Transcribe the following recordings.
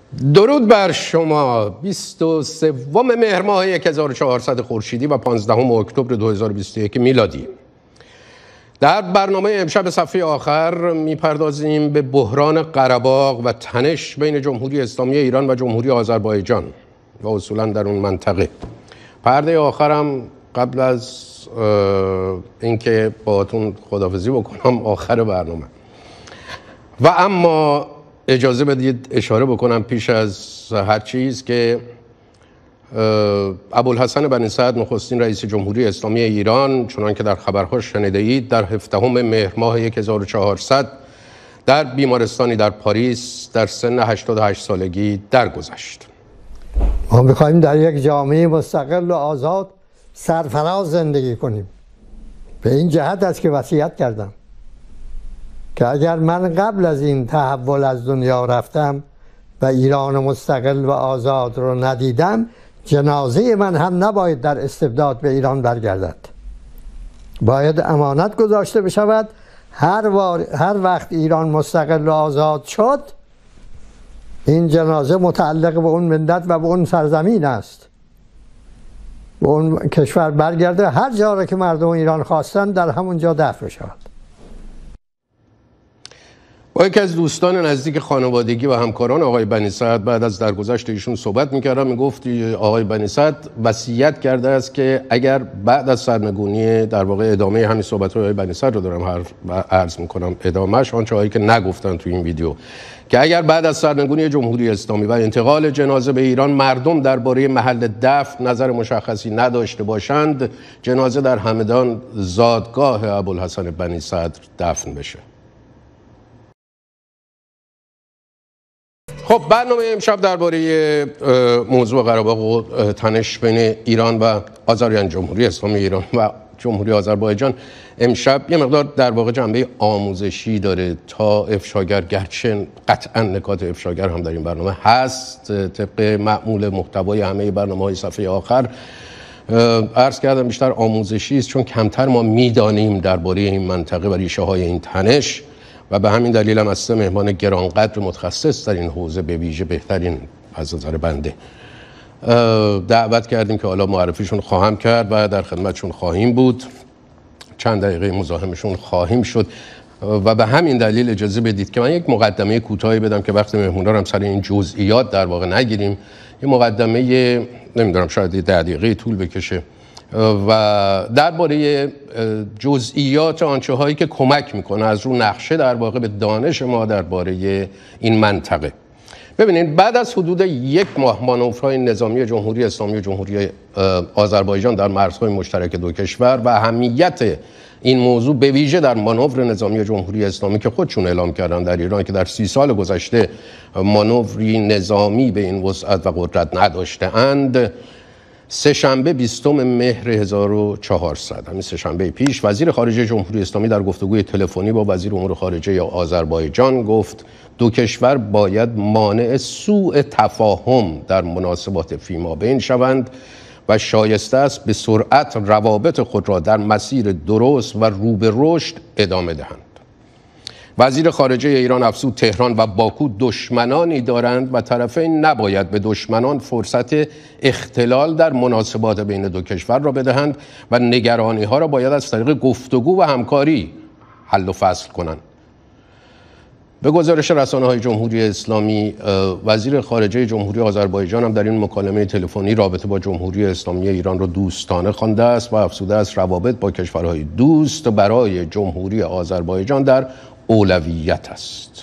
درود بر شما. 23 مهر ماه 1400 خورشیدی و 15 اکتبر 2021 میلادی. در برنامه امشب صفحه آخر میپردازیم به بحران قره‌باغ و تنش بین جمهوری اسلامی ایران و جمهوری آذربایجان و اصولا در اون منطقه. پرده آخرم قبل از اینکه باهاتون خداحافظی بکنم آخر برنامه. و اما اجازه بدید اشاره بکنم پیش از هر چیز که ابوالحسن بنی سعد نخستین رئیس جمهوری اسلامی ایران، چنان که در خبرها شنیده اید، در 17 مهر ماه 1400 در بیمارستانی در پاریس در سن 88 سالگی درگذشت. ما می‌خوایم در یک جامعه مستقل و آزاد سرفراز زندگی کنیم. به این جهت است که وصیت کردم که اگر من قبل از این تحول از دنیا رفتم و ایران مستقل و آزاد رو ندیدم، جنازه من هم نباید در استبداد به ایران برگردد. باید امانت گذاشته بشود. هر وقت ایران مستقل و آزاد شد، این جنازه متعلق به اون ملت و به اون سرزمین است. به اون کشور برگرده، هر جا را که مردم ایران خواستن در همون جا دفن بشود. با یکی از دوستان نزدیک خانوادگی و همکاران آقای بنی سعد بعد از درگذشت ایشون صحبت می‌کردم. میگفت آقای بنی سعد وصیت کرده است که اگر بعد از سرنگونی، در واقع ادامه همین صحبت‌های آقای بنی سعد رو دارم عرض می‌کنم، ادامه‌اش آنچه هایی که نگفتن تو این ویدیو، که اگر بعد از سرنگونی جمهوری اسلامی و انتقال جنازه به ایران مردم درباره محل دفن نظر مشخصی نداشته باشند، جنازه در همدان زادگاه ابوالحسن بنی صدر دفن بشه. خب برنامه امشب درباره موضوع قره‌باغ و تنش بین ایران و آذربایجان، جمهوری اسلامی ایران و جمهوری آذربایجان، امشب یه مقدار در واقع جنبه آموزشی داره تا افشاگر، گرچه قطعا نکات افشاگر هم در این برنامه هست طبق معمول محتوای همه برنامه‌های صفحه آخر. عرض کردم بیشتر آموزشی است چون کمتر ما میدانیم درباره این منطقه و ریشه های این تنش و به همین دلیل هم از سه مهمان گرانقدر متخصص در این حوزه، به ویژه بهترین از نظر بنده، دعوت کردیم که حالا معرفیشون خواهم کرد و در خدمتشون خواهیم بود. چند دقیقه مزاحمشون خواهیم شد و به همین دلیل اجازه بدید که من یک مقدمه کوتاهی بدم که وقت مهمونا هم سر این جزئیات در واقع نگیریم. یه مقدمه نمیدونم شاید 10 دقیقه طول بکشه و درباره جزئیات آنچه هایی که کمک میکنه از رو نقشه در واقع به دانش ما درباره این منطقه. ببینید بعد از حدود 1 ماه مانورهای نظامی جمهوری اسلامی و جمهوری آذربایجان در مرزهای مشترک دو کشور و اهمیت این موضوع به ویژه در مانور نظامی جمهوری اسلامی که خودشون اعلام کردن در ایران که در 30 سال گذشته مانوری نظامی به این وسعت و قدرت نداشته اند، سه‌شنبه 20 مهر 1400، همین سه‌شنبه پیش، وزیر خارجه جمهوری اسلامی در گفتگوی تلفنی با وزیر امور خارجه آذربایجان گفت دو کشور باید مانع سوء تفاهم در مناسبات فیمابین شوند و شایسته است به سرعت روابط خود را در مسیر درست و رو به رشد ادامه دهند. وزیر خارجه ایران افزود تهران و باکو دشمنانی دارند و طرفین نباید به دشمنان فرصت اختلال در مناسبات بین دو کشور را بدهند و نگرانی ها را باید از طریق گفتگو و همکاری حل و فصل کنند. به گزارش رسانه‌های جمهوری اسلامی، وزیر خارجه جمهوری آذربایجان هم در این مکالمه تلفنی رابطه با جمهوری اسلامی ایران را دوستانه خوانده است و افزوده است روابط با کشورهای دوست برای جمهوری آذربایجان در اولویت است.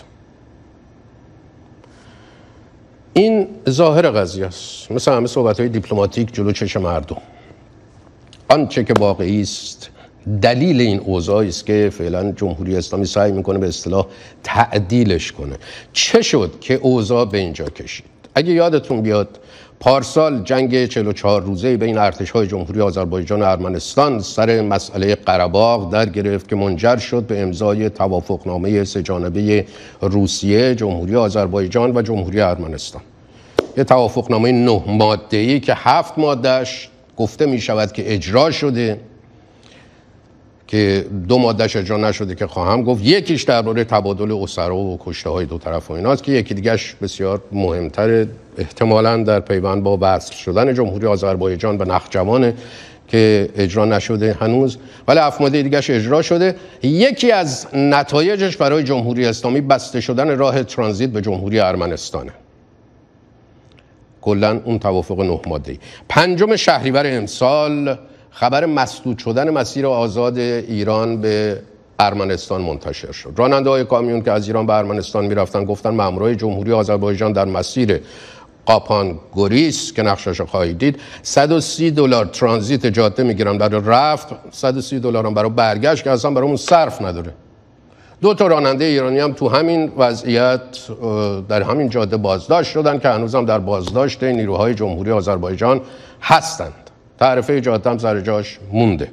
این ظاهر قضیه است، مثل همه صحبت‌های دیپلماتیک جلو چشم مردم. آنچه که واقعی است دلیل این اوضاعی است که فعلا جمهوری اسلامی سعی میکنه به اصطلاح تعدیلش کنه. چه شد که اوضاع به اینجا کشید؟ اگه یادتون بیاد پارسال جنگ 44 روزه بین ارتش‌های جمهوری آذربایجان و ارمنستان سر مسئله قره‌باغ در گرفت که منجر شد به امضای توافقنامه سه‌جانبه روسیه، جمهوری آذربایجان و جمهوری ارمنستان. یه توافقنامه 9 ماده‌ای که 7 ماده‌اش گفته می شود که اجرا شده، که 2 مادهش اجرا نشده که خواهم گفت. یکیش درباره تبادل اسرا و کشته های دو طرف و ایناست که یکی دیگهش بسیار مهمتر احتمالاً در پیوند با وصل شدن جمهوری آذربایجان به نخجوان که اجرا نشده هنوز، ولی 7 ماده دیگهش اجرا شده. یکی از نتایجش برای جمهوری اسلامی بسته شدن راه ترانزیت به جمهوری ارمنستانه. کلاً اون توافق 9 ماده‌ای. 5 شهریور امسال خبر مسدود شدن مسیر آزاد ایران به ارمنستان منتشر شد. راننده‌های کامیون که از ایران به ارمنستان می‌رفتن گفتن مامورای جمهوری آذربایجان در مسیر قاپان گوریس که نقشش خواهید دید $130 ترانزیت جاده میگیرن برای رفت، $130 هم برای برگشت که اصلا برامون صرف نداره. 2 راننده ایرانی هم تو همین وضعیت در همین جاده بازداشت شدن که هنوزم در بازداشت نیروهای جمهوری آذربایجان هستند. تعرفه جاده هم سر جاش مونده.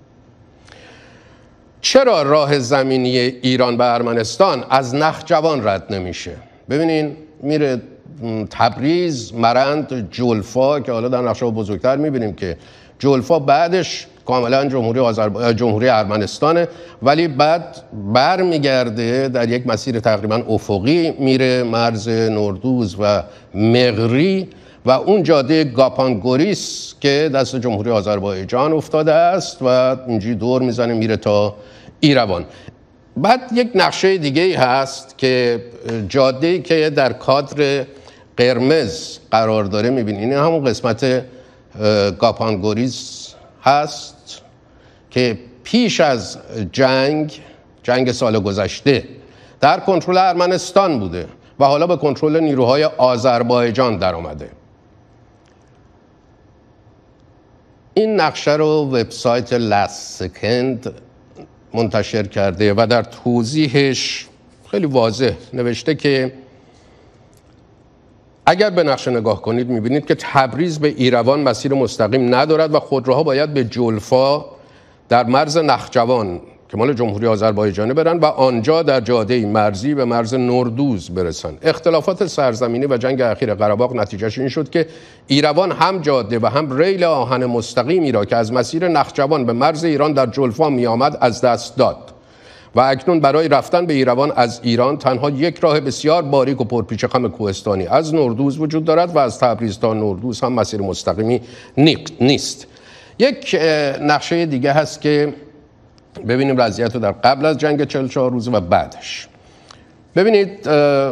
چرا راه زمینی ایران به ارمنستان از نخجوان رد نمیشه؟ ببینین میره تبریز، مرند، جولفا که حالا در نقشه بزرگتر میبینیم که جولفا بعدش کاملا جمهوری ارمنستانه، ولی بعد برمیگرده در یک مسیر تقریبا افقی میره مرز نوردوز و مغری و اون جاده گاپانگوریس که دست جمهوری آذربایجان افتاده است و اینجوری دور میزنه میره تا ایروان. بعد یک نقشه دیگه ای هست که جاده‌ای که در کادر قرمز قرار داره میبینید، این همون قسمت گاپانگوریس هست که پیش از جنگ سال گذشته در کنترل ارمنستان بوده و حالا به کنترل نیروهای آذربایجان در آمده. این نقشه رو وبسایت لاست سکند منتشر کرده و در توضیحش خیلی واضح نوشته که اگر به نقشه نگاه کنید میبینید که تبریز به ایروان مسیر مستقیم ندارد و خودروها باید به جولفا در مرز نخجوان که مال جمهوری آذربایجانه برن و آنجا در جاده مرزی به مرز نوردوز برسن. اختلافات سرزمینی و جنگ اخیر قره نتیجهش این شد که ایروان هم جاده و هم ریل آهن مستقیمی را که از مسیر نخجوان به مرز ایران در جولفا می آمد از دست داد و اکنون برای رفتن به ایروان از ایران تنها یک راه بسیار باریک و پرپیچ خم کوهستانی از نوردوز وجود دارد و از تبریز تا نوردوز هم مسیر مستقیمی نیست. یک نقشه دیگه هست که ببینیم وضعیت رو در قبل از جنگ 44 روزه و بعدش. ببینید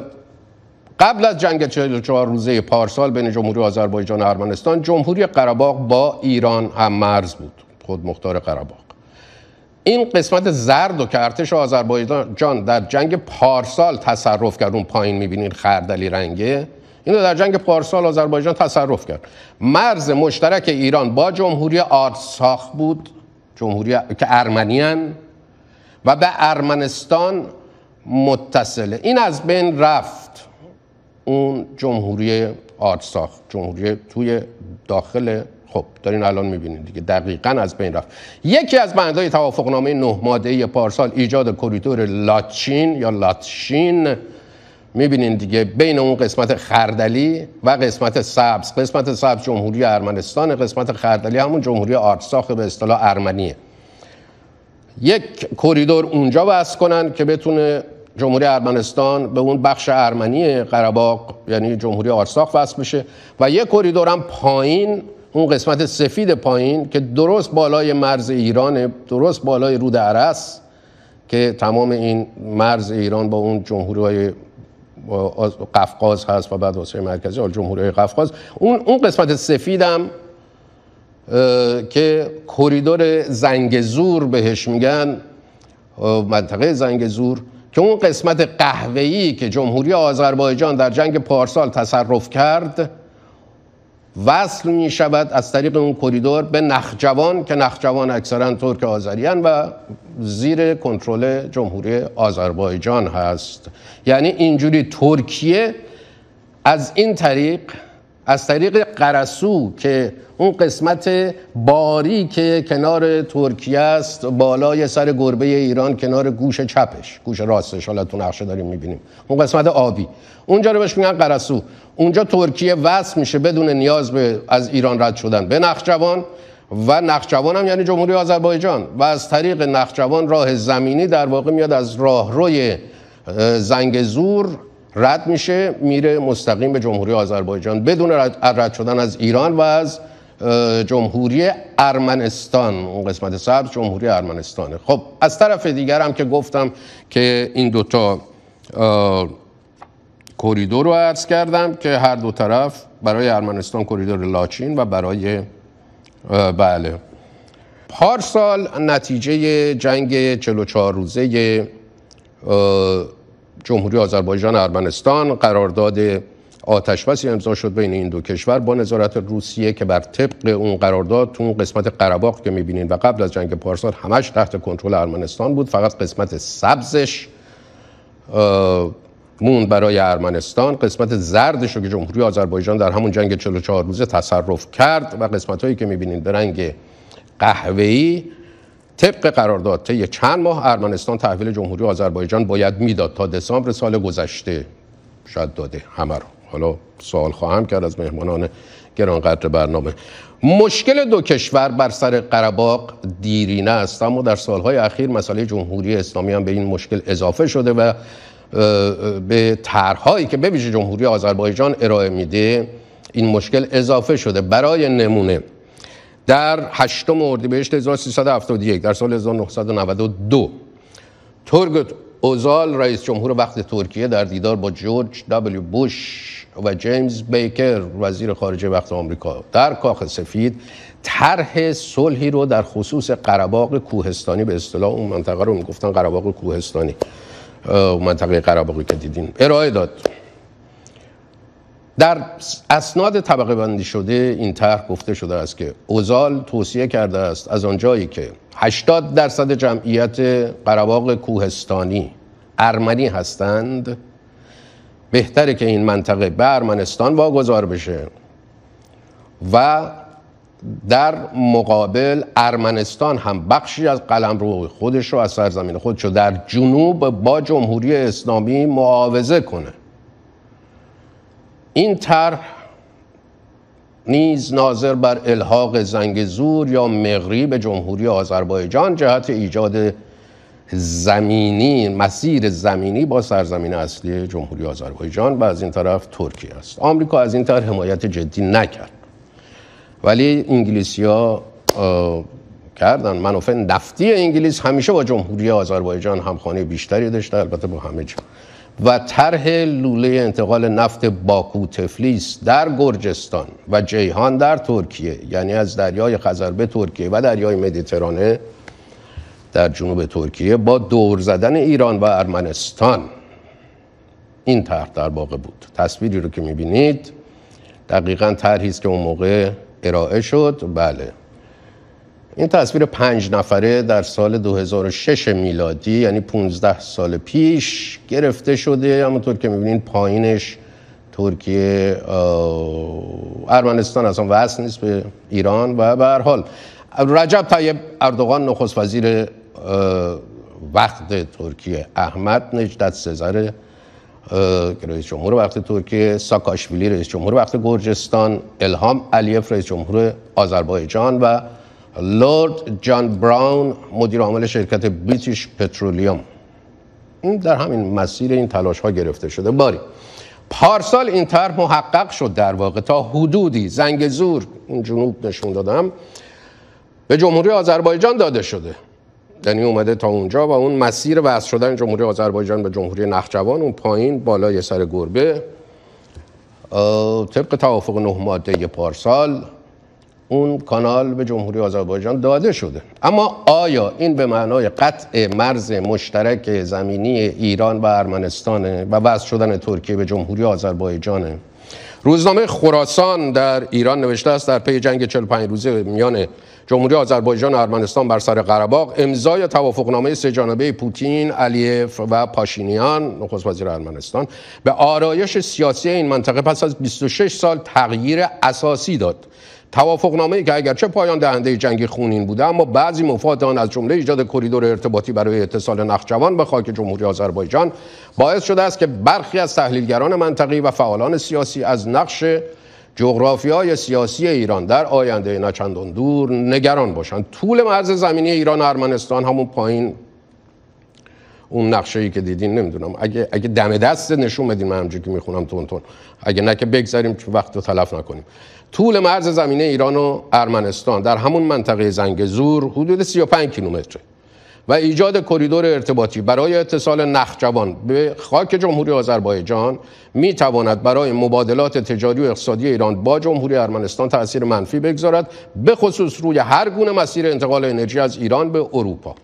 قبل از جنگ 44 روزه پارسال بین جمهوری آذربایجان و ارمنستان، جمهوری قره با ایران هم مرز بود، خودمختار قره. این قسمت زرد که ارتش آذربایجان در جنگ پارسال تصرف کرد، اون پایین میبینید خردلی رنگه، اینو در جنگ پارسال آذربایجان تصرف کرد. مرز مشترک ایران با جمهوری آرتساخ بود، جمهوری که ارمنیان و به ارمنستان متصله. این از بین رفت، اون جمهوری آرتساخ، جمهوری توی داخل، خب دارین الان میبینید دیگه دقیقاً از بین رفت. یکی از بندهای توافقنامه 9 ماده‌ای پارسال ایجاد کریدور لاتشین یا لاتشین، میبینین دیگه بین اون قسمت خردلی و قسمت سبز. قسمت سبز جمهوری ارمنستان، قسمت خردلی همون جمهوری آرتساخ به اصطلاح ارمنیه. یک کریدور اونجا وصل کنن که بتونه جمهوری ارمنستان به اون بخش ارمنی قره یعنی جمهوری آرتساخ وصل بشه و یک کریدور هم پایین، اون قسمت سفید پایین که درست بالای مرز ایران، درست بالای رود ارس که تمام این مرز ایران با اون جمهوری‌های قفقاز هست و بعد آسیای مرکزی جمهوری قفقاز، اون قسمت سفیدم که کریدور زنگزور بهش میگن، منطقه زنگزور، که اون قسمت قهوه‌ای که جمهوری آذربایجان در جنگ پارسال تصرف کرد وصل می شود از طریق اون کریدور به نخجوان که نخجوان اکثرا ترک آذریان و زیر کنترل جمهوری آذربایجان هست. یعنی اینجوری ترکیه از این طریق، از طریق قرسو که اون قسمت باری که کنار ترکیه است، بالای سر گربه ایران کنار گوش چپش، گوش راستش، حالا تو نقشه داریم میبینیم اون قسمت آبی، اونجا رو بهش میگن قرسو. اونجا ترکیه وصل میشه بدون نیاز به از ایران رد شدن به نخجوان و نخجوان هم یعنی جمهوری آذربایجان و از طریق نخجوان راه زمینی در واقع میاد از راهروی زنگزور رد میشه میره مستقیم به جمهوری آذربایجان بدون رد شدن از ایران و از جمهوری ارمنستان. اون قسمت سبز جمهوری ارمنستانه. خب از طرف دیگر هم که گفتم که این دوتا کوریدور رو عرض کردم که هر دو طرف برای ارمنستان کوریدور لاچین و برای بله پارسال نتیجه جنگ 44 روزه جمهوری آذربایجان ارمنستان قرارداد آتشبسی امضا شد بین این دو کشور با نظارت روسیه که بر طبق اون قرارداد تو اون قسمت قره که می‌بینین و قبل از جنگ پارسال همش تحت کنترل ارمنستان بود، فقط قسمت سبزش موند برای ارمنستان، قسمت زردش رو که جمهوری آذربایجان در همون جنگ 44 روزه تصرف کرد و قسمت‌هایی که می‌بینید به رنگ قهوه‌ای طبق قرارداد طی چند ماه ارمنستان تحویل جمهوری آذربایجان باید میداد. تا دسامبر سال گذشته شاید داده همه رو. حالا سوال خواهم کرد از مهمانان گرانقدر برنامه. مشکل دو کشور بر سر قره‌باغ دیرینه است، اما در سالهای اخیر مسئله جمهوری اسلامی هم به این مشکل اضافه شده و به طرح‌هایی که به ویژه جمهوری آذربایجان ارائه میده این مشکل اضافه شده. برای نمونه در 8 اردیبهشت 1371 در سال 1992 تورگوت اوزال رئیس جمهور وقت ترکیه در دیدار با جورج دبلیو بوش و جیمز بیکر وزیر خارجه وقت آمریکا در کاخ سفید طرح صلحی رو در خصوص قره‌باغ کوهستانی، به اصطلاح اون منطقه رو میگفتن قره‌باغ کوهستانی، منطقه قره‌باغی که دیدین، ارائه داد. در اسناد طبقه بندی شده این طرح گفته شده است که اوزال توصیه کرده است از آنجایی که 80% جمعیت قره‌باغ کوهستانی ارمنی هستند بهتره که این منطقه به ارمنستان واگذار بشه و در مقابل ارمنستان هم بخشی از قلمرو خودش رو از سرزمین خودش رو در جنوب با جمهوری اسلامی معاوضه کنه. این طرح نیز ناظر بر الحاق زنگزور یا مغری به جمهوری آذربایجان جهت ایجاد زمینی، مسیر زمینی با سرزمین اصلی جمهوری آذربایجان و از این طرف ترکیه است. آمریکا از این طرح حمایت جدی نکرد، ولی انگلیسی‌ها کردن. منافع نفتی انگلیس همیشه با جمهوری آذربایجان همخوانی بیشتری داشته، البته با همه جا، و طرح لوله انتقال نفت باکو تفلیس در گرجستان و جیهان در ترکیه، یعنی از دریای خزر به ترکیه و دریای مدیترانه در جنوب ترکیه با دور زدن ایران و ارمنستان، این طرح در واقع بود. تصویری رو که می‌بینید دقیقاً طرحی است که اون موقع ارائه شد. بله، این تصویر 5 نفره در سال 2006 میلادی، یعنی 15 سال پیش گرفته شده. همونطور که می‌بینید پایینش ترکیه، ارمنستان اصلا وصل نیست به ایران و به هر حال رجب طیب اردوغان نخست وزیر وقت ترکیه، احمد نجدت سزر رئیس جمهور وقت ترکیه، ساکاشویلی رئیس جمهور وقت گرجستان، الهام علیف رئیس جمهور آذربایجان و لورد جان براون مدیر عامل شرکت بریتیش پترولیوم. این در همین مسیر این تلاش ها گرفته شده. باری پارسال این طرح محقق شد، در واقع تا حدودی زنگزور، این جنوب نشون دادم، به جمهوری آذربایجان داده شده، یعنی اومده تا اونجا و اون مسیر وصل شدن جمهوری آذربایجان به جمهوری نخجوان اون پایین بالای سر گربه طبق توافق 9 ماده پارسال اون کانال به جمهوری آذربایجان داده شده. اما آیا این به معنای قطع مرز مشترک زمینی ایران و ارمنستانه و وصل شدن ترکیه به جمهوری آذربایجانه؟ روزنامه خراسان در ایران نوشته است در پی جنگ 45 روزه میان جمهوری آذربایجان و ارمنستان بر سر قره‌باغ، امضای توافقنامه 3 جانبه پوتین، علیف و پاشینیان نخست وزیر ارمنستان به آرایش سیاسی این منطقه پس از 26 سال تغییر اساسی داد. توافقنامه‌ای که اگرچه پایان دهنده جنگ خونین بوده، اما بعضی مفاد آن از جمله ایجاد کریدور ارتباطی برای اتصال نخجوان به خاک جمهوری آذربایجان باعث شده است که برخی از تحلیلگران منطقه‌ای و فعالان سیاسی از نقش جغرافیای سیاسی ایران در آینده نچندان دور نگران باشند. طول مرز زمینی ایران و ارمنستان، همون پایین اون نقشه‌ای که دیدین، نمیدونم اگه دم دست نشون بدین، من همونجوری که میخونم تون اگه نه که بگذاریم که وقت رو تلف نکنیم. طول مرز زمینی ایران و ارمنستان در همون منطقه زنگزور حدود 35 کیلومتره و ایجاد کریدور ارتباطی برای اتصال نخجوان به خاک جمهوری آذربایجان می تواند برای مبادلات تجاری و اقتصادی ایران با جمهوری ارمنستان تأثیر منفی بگذارد، به خصوص روی هر گونه مسیر انتقال انرژی از ایران به اروپا.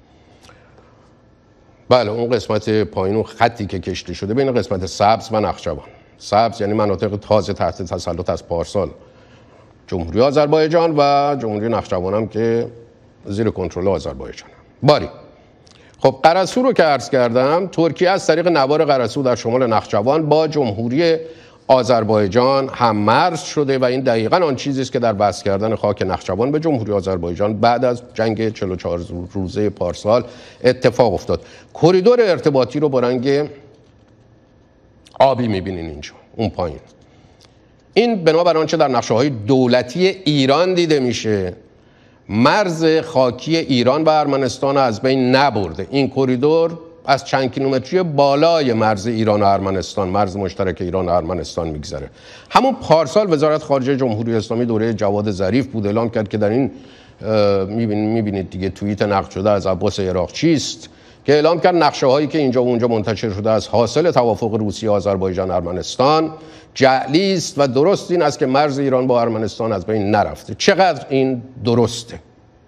بله، اون قسمت پایین، اون خطی که کشیده شده بین قسمت سبز و نخجوان. سبز یعنی مناطق تازه تحت تسلط از پارسال جمهوری آذربایجان و جمهوری نخجوان هم که زیر کنترل آذربایجان. باری خب، قرسو رو که عرض کردم، ترکیه از طریق نوار قرسو در شمال نخجوان با جمهوری آذربایجان هم مرز شده و این دقیقاً آن چیزی است که در وصل کردن خاک نخجوان به جمهوری آذربایجان بعد از جنگ 44 روزه پارسال اتفاق افتاد. کریدور ارتباطی رو با رنگ آبی می‌بینین اینجا، اون پایین. این بنابر آنچه در نقشه‌های دولتی ایران دیده میشه، مرز خاکی ایران و ارمنستان از بین نبرده. این کریدور از چند کیلومتری بالای مرز ایران و ارمنستان، مرز مشترک ایران و ارمنستان میگذره. همون پارسال وزارت خارجه جمهوری اسلامی دوره جواد ظریف بود اعلام کرد که در این میبینید دیگه توییت نقد شده از عباس عراقچی است که اعلام کرد نقشه هایی که اینجا و اونجا منتشر شده از حاصل توافق روسیه، آذربایجان، ارمنستان جعلی است و درست این است که مرز ایران با ارمنستان از بین نرفته. چقدر این درسته؟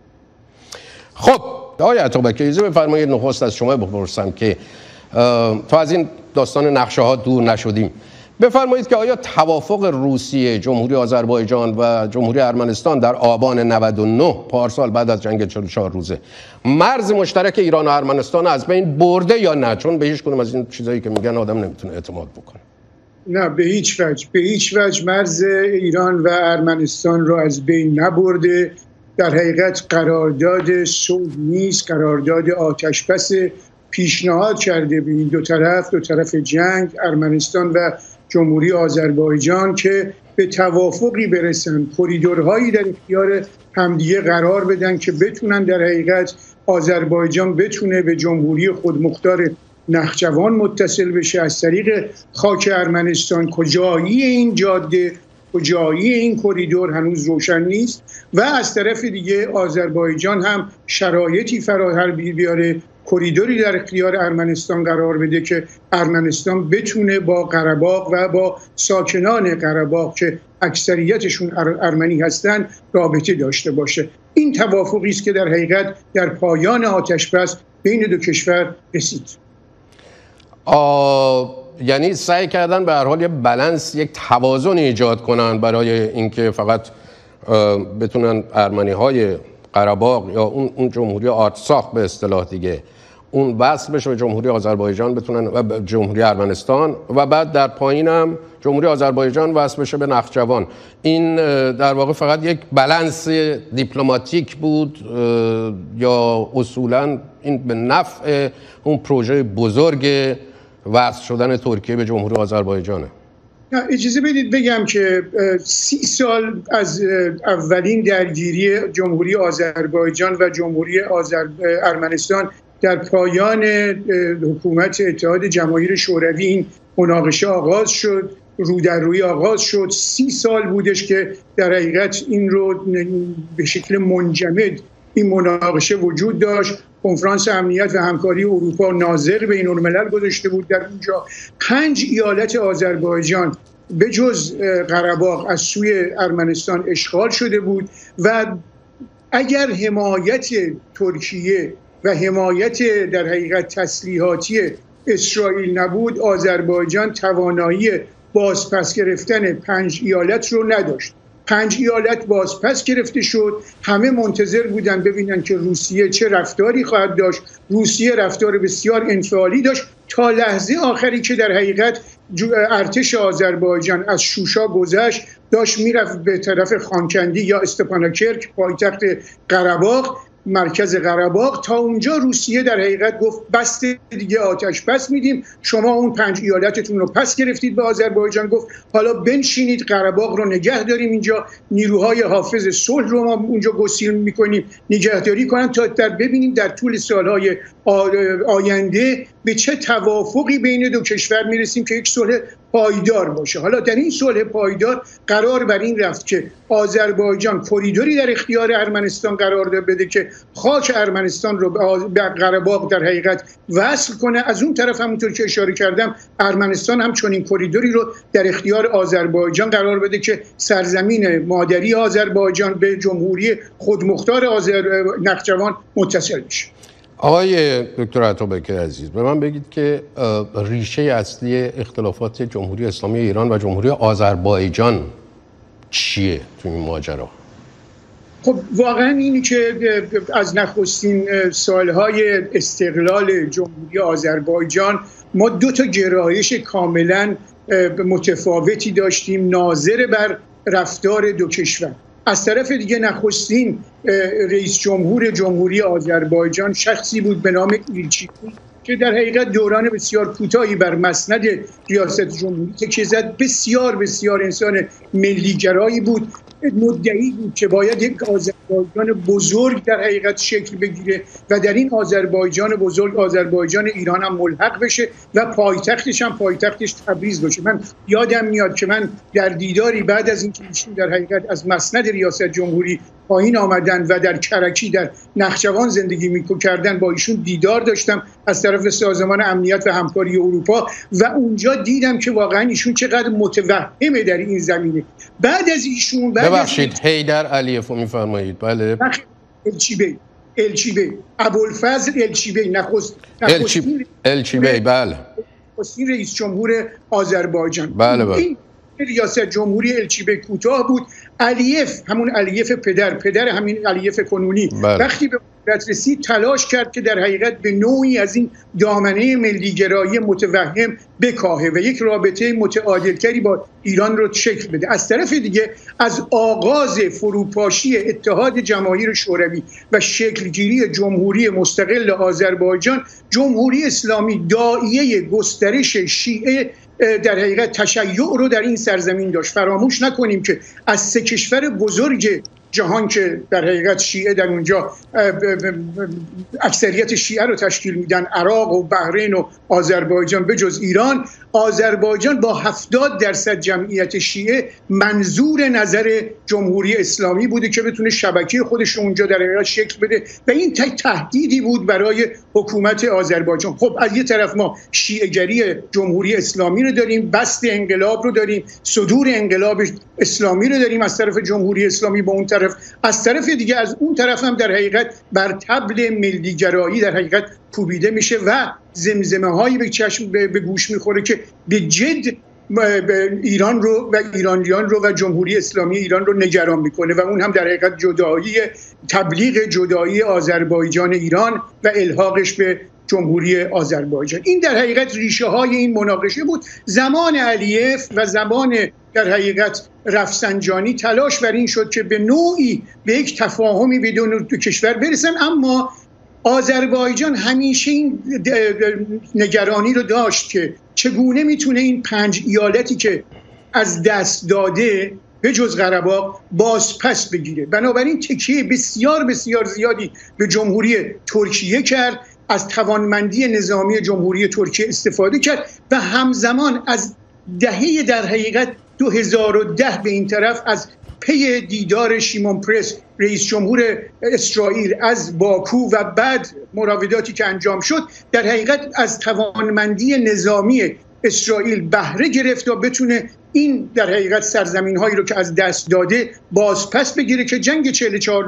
خب آقای عطابک، اجازه بفرمایید نخست از شما بپرسم که تا از این داستان نقشه ها دور نشدیم، بفرمایید که آیا توافق روسیه، جمهوری آذربایجان و جمهوری ارمنستان در آبان 99 پارسال بعد از جنگ 44 روزه مرز مشترک ایران و ارمنستان از بین برده یا نه؟ چون به هیچ کدوم از این چیزایی که میگن آدم نمیتونه اعتماد بکنه. نه، به هیچ وجه مرز ایران و ارمنستان رو از بین نبرده. در حقیقت قرارداد صلح نیست، قرارداد آتشبس پیشنهاد کرده به این دو طرف جنگ، ارمنستان و جمهوری آذربایجان، که به توافقی برسن، کریدورهایی در اختیار همدیگه قرار بدن که بتونن در حقیقت آذربایجان بتونه به جمهوری خودمختار نخجوان متصل بشه از طریق خاک ارمنستان. کجایی این جاده، کجایی این کریدور هنوز روشن نیست و از طرف دیگه آذربایجان هم شرایطی فراهم بیاره، کریدوری در اختیار ارمنستان قرار بده که ارمنستان بتونه با قره‌باغ و با ساکنان قره‌باغ که اکثریتشون ارمنی هستن رابطه داشته باشه. این توافقی است که در حقیقت در پایان آتشبس بین دو کشور رسید. یعنی سعی کردن به هر حال یه بالانس، یک توازن ایجاد کنن برای اینکه فقط بتونن ارمنی‌های قره‌باغ یا اون جمهوری آرتساخ به اصطلاح دیگه، اون وصل بشه به جمهوری آذربایجان بتونن و جمهوری ارمنستان، و بعد در پایینم جمهوری آذربایجان وصل بشه به نخجوان. این در واقع فقط یک بالانس دیپلماتیک بود یا اصولا این به نفع اون پروژه بزرگ وصل شدن ترکیه به جمهوری آذربایجانه؟ اجازه بدید بگم که 30 سال از اولین درگیری جمهوری آذربایجان و جمهوری ارمنستان در پایان حکومت اتحاد جماهیر شوروی این مناقشه آغاز شد، رو در روی آغاز شد. 30 سال بودش که در حقیقت این رو به شکل منجمد این مناقشه وجود داشت. کنفرانس امنیت و همکاری اروپا ناظر بین الملل گذاشته بود در اونجا. 5 ایالت آذربایجان به جز قره‌باغ از سوی ارمنستان اشغال شده بود و اگر حمایت ترکیه و حمایت در حقیقت تسلیحاتی اسرائیل نبود، آذربایجان توانایی بازپس گرفتن 5 ایالت رو نداشت. 5 ایالت بازپس گرفته شد. همه منتظر بودن ببینن که روسیه چه رفتاری خواهد داشت. روسیه رفتار بسیار انفعالی داشت تا لحظه آخری که در حقیقت ارتش آذربایجان از شوشا گذشت، داشت میرفت به طرف خانکندی یا استپاناکرک پایتخت قره‌باغ. مرکز قره تا اونجا روسیه در حقیقت گفت بس دیگه، آتش بس میدیم، شما اون 5 ایالتتون رو پس گرفتید به آذربایجان، گفت حالا بنشینید قره رو نگه داریم، اینجا نیروهای حافظ صلح رو ما اونجا گسیل میکنیم نگهداری کنن تا ببینیم در طول سالهای آینده به چه توافقی بین دو کشور میرسیم که یک صلح پایدار باشه. حالا در این صلح پایدار قرار بر این رفت که آذربایجان کریدوری در اختیار ارمنستان قرار بده که خاک ارمنستان رو به قره باغ در حقیقت وصل کنه. از اون طرف همونطور که اشاره کردم ارمنستان هم چنین کریدوری رو در اختیار آذربایجان قرار بده که سرزمین مادری آذربایجان به جمهوری خودمختار نخجوان متصل بشه. آقای دکتر عطابک عزیز، به من بگید که ریشه اصلی اختلافات جمهوری اسلامی ایران و جمهوری آذربایجان چیه تو این ماجرا؟ خب واقعا اینی که از نخستین سالهای استقلال جمهوری آذربایجان ما 2 گرایش کاملا متفاوتی داشتیم ناظر بر رفتار دو کشور. از طرف دیگه نخستین رئیس جمهور جمهوری آذربایجان شخصی بود به نام ایلچیوی که در حقیقت دوران بسیار کوتاهی بر مسند ریاست جمهوری تکیه زد. بسیار بسیار انسان ملیگرایی بود، مدعی بود که باید یک آذربایجان بزرگ در حقیقت شکل بگیره و در این آذربایجان بزرگ آذربایجان ایران هم ملحق بشه و پایتختش تبریز باشه. من یادم میاد که من در دیداری بعد از اینکه ایشون در حقیقت از مسند ریاست جمهوری پایین آمدن و در کرکی در نخجوان زندگی میکردن با ایشون دیدار داشتم از طرف سازمان امنیت و همکاری اروپا و اونجا دیدم که واقعا ایشون چقدر متوهمه در این زمینه. بعد از ایشون ببخشید حیدر علیف رو میفرمایید؟ بله، الچیبی ابوالفضل الچیبی الچیبی بله، نخستین رئیس جمهور آذربایجان. بله. این ریاست جمهوری الچیبی کوتاه بود. علیف، همون علیف پدر همین علیف کنونی، وقتی به قدرت رسید تلاش کرد که در حقیقت به نوعی از این دامنه ملیگرایی متوهم بکاهه و یک رابطه متعادلتری با ایران رو شکل بده. از طرف دیگه از آغاز فروپاشی اتحاد جماهیر شوروی و شکلگیری جمهوری مستقل آذربایجان، جمهوری اسلامی داعیه گسترش شیعه در حقیقت تشیع رو در این سرزمین داشت. فراموش نکنیم که از 3 کشور بزرگ جهان که در حقیقت شیعه در اونجا اکثریت شیعه رو تشکیل میدن، عراق و بحرین و آذربایجان به جز ایران، آذربایجان با 70% جمعیت شیعه منظور نظر جمهوری اسلامی بوده که بتونه شبکه خودش رو اونجا در حقیقت شکل بده و این تهدیدی بود برای حکومت آذربایجان. خب از یه طرف ما شیعه‌گری جمهوری اسلامی رو داریم، بست انقلاب رو داریم، صدور انقلاب اسلامی رو داریم از طرف جمهوری اسلامی با اون طرف، از طرف دیگه از اون طرف هم در حقیقت بر طبل ملیگرایی در حقیقت کوبیده میشه و زمزمه هایی به چشم به گوش میخوره که به جد ایران رو و ایرانیان رو و جمهوری اسلامی ایران رو نگران میکنه و اون هم در حقیقت تبلیغ جدایی آذربایجان ایران و الحاقش به جمهوری آذربایجان. این در حقیقت ریشه های این مناقشه بود. زمان علیف و زمان در حقیقت رفسنجانی تلاش بر این شد که به نوعی به یک تفاهمی بدون دو کشور برسن، اما آذربایجان همیشه این نگرانی رو داشت که چگونه میتونه این 5 ایالتی که از دست داده به جز قره باغ باز پس بگیره. بنابراین تکیه بسیار بسیار زیادی به جمهوری ترکیه کرد، از توانمندی نظامی جمهوری ترکیه استفاده کرد و همزمان از دهه در حقیقت 2010 به این طرف از پی دیدار شیمون پرس رئیس جمهور اسرائیل از باکو و بعد مراوداتی که انجام شد در حقیقت از توانمندی نظامی اسرائیل بهره گرفت و بتونه این در حقیقت سرزمین هایی رو که از دست داده باز پس بگیره که جنگ 44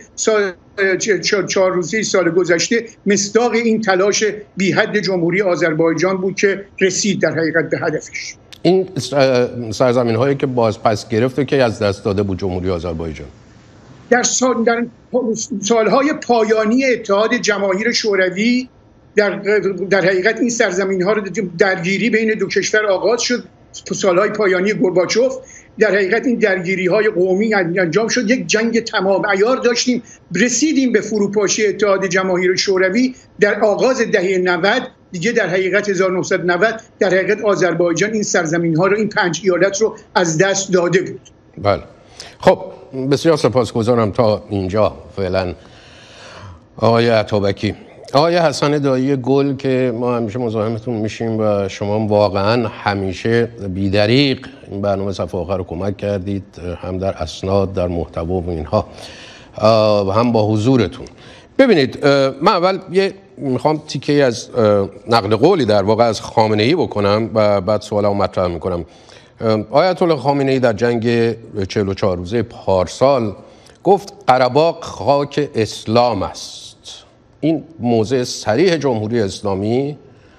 روزه سال گذشته مصداق این تلاش بی حد جمهوری آذربایجان بود که رسید در حقیقت به هدفش. این سرزمین هایی که باز پس گرفت که از دست داده بود جمهوری آذربایجان در سالهای پایانی اتحاد جماهیر شوروی در حقیقت این سرزمین ها رو درگیری بین دو کشور آغاز شد. سالهای پایانی گورباچوف در حقیقت این درگیری های قومی انجام شد، یک جنگ تمام عیار داشتیم، رسیدیم به فروپاشی اتحاد جماهیر شوروی در آغاز دهه 90. دیگه در حقیقت 1990 در حقیقت آذربایجان این سرزمین ها رو، این 5 ایالت رو از دست داده بود. بله. خب بسیار سپاسگزارم تا اینجا فعلا آقای عطابکی. آقای حسن دایی گل که ما همیشه مزاحمتون میشیم و شما واقعا همیشه بی‌دریغ این برنامه صفحه آخر رو کمک کردید، هم در اسناد، در محتوا و اینها، هم با حضورتون. ببینید من اول میخوام تیکه از نقل قولی در واقع از خامنه‌ای بکنم و بعد سوالمو مطرح میکنم. آیت الله خامنه‌ای در جنگ 44 روزه پارسال گفت قره‌باغ خاک اسلام است. این موضع صریح جمهوری اسلامی،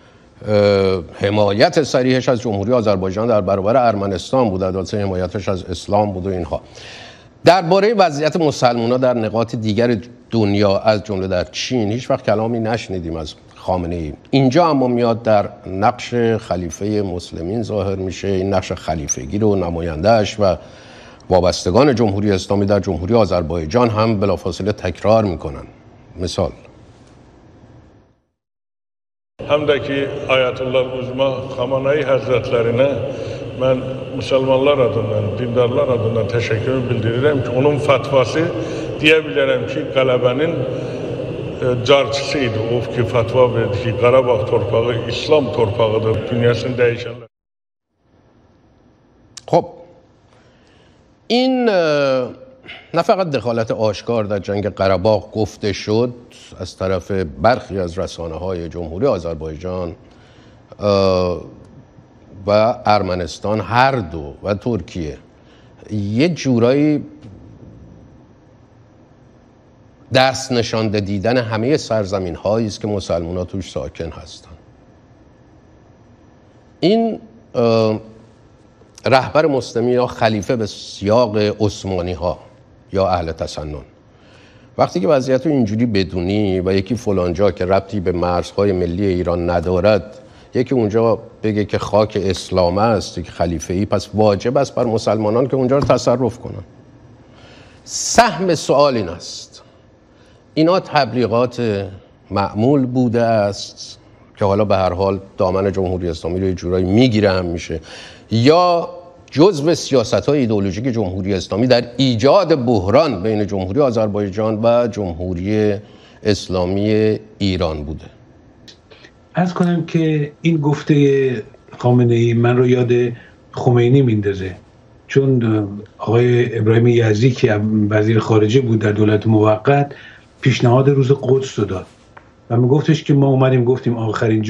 حمایت صریحش از جمهوری آذربایجان در برابر ارمنستان بود، البته حمایتش از اسلام بود و اینها. درباره وضعیت مسلمان‌ها در نقاط دیگر دنیا از جمله در چین هیچ وقت کلامی نشنیدیم از خامنه‌ای. اینجا اما میاد در نقش خلیفه مسلمین ظاهر میشه، این نقش خلیفگی رو نماینده‌اش و وابستگان جمهوری اسلامی در جمهوری آذربایجان هم بلافاصله تکرار میکنن. مثال Hamdaki Ayatullah Uzma Khamenei Hazretlerine ben Müslümanlar adından, dindarlar adından teşekkür bildirirəm ki, onun fatvası diyebilirim ki, qələbənin carçısıydı. O ki, fatva verdi ki, Qarabağ torpağı İslam torpağıdır, dünyasını değişenler. خب این نه فقط دخالت آشکار در جنگ قره‌باغ گفته شد از طرف برخی از رسانه‌های جمهوری آذربایجان و ارمنستان هر دو و ترکیه، یه جورایی دست نشانده دیدن همه سرزمین هایی است که مسلمان‌ها توش ساکن هستن. این رهبر مسلمی یا خلیفه به سیاق عثمانی ها یا اهل تسنن، وقتی که وضعیت رو اینجوری بدونی و یکی فلانجا که ربطی به مرزهای ملی ایران ندارد، یکی اونجا بگه که خاک اسلام است، که خلیفه ای، پس واجب است بر مسلمانان که اونجا رو تصرف کنن. سهم سوال این است، اینا تبلیغات معمول بوده است که حالا به هر حال دامن جمهوری اسلامی رو یه جورایی میگیره هم میشه، یا جزو سیاست‌های ایدئولوژیک جمهوری اسلامی در ایجاد بحران بین جمهوری آذربایجان و جمهوری اسلامی ایران بوده؟ عرض کنم که این گفته خامنه‌ای من رو یاد خمینی میندازه، چون آقای ابراهیم یزدی که وزیر خارجه بود در دولت موقت پیشنهاد روز قدس رو داد و میگفتش که ما اومدیم گفتیم آخرین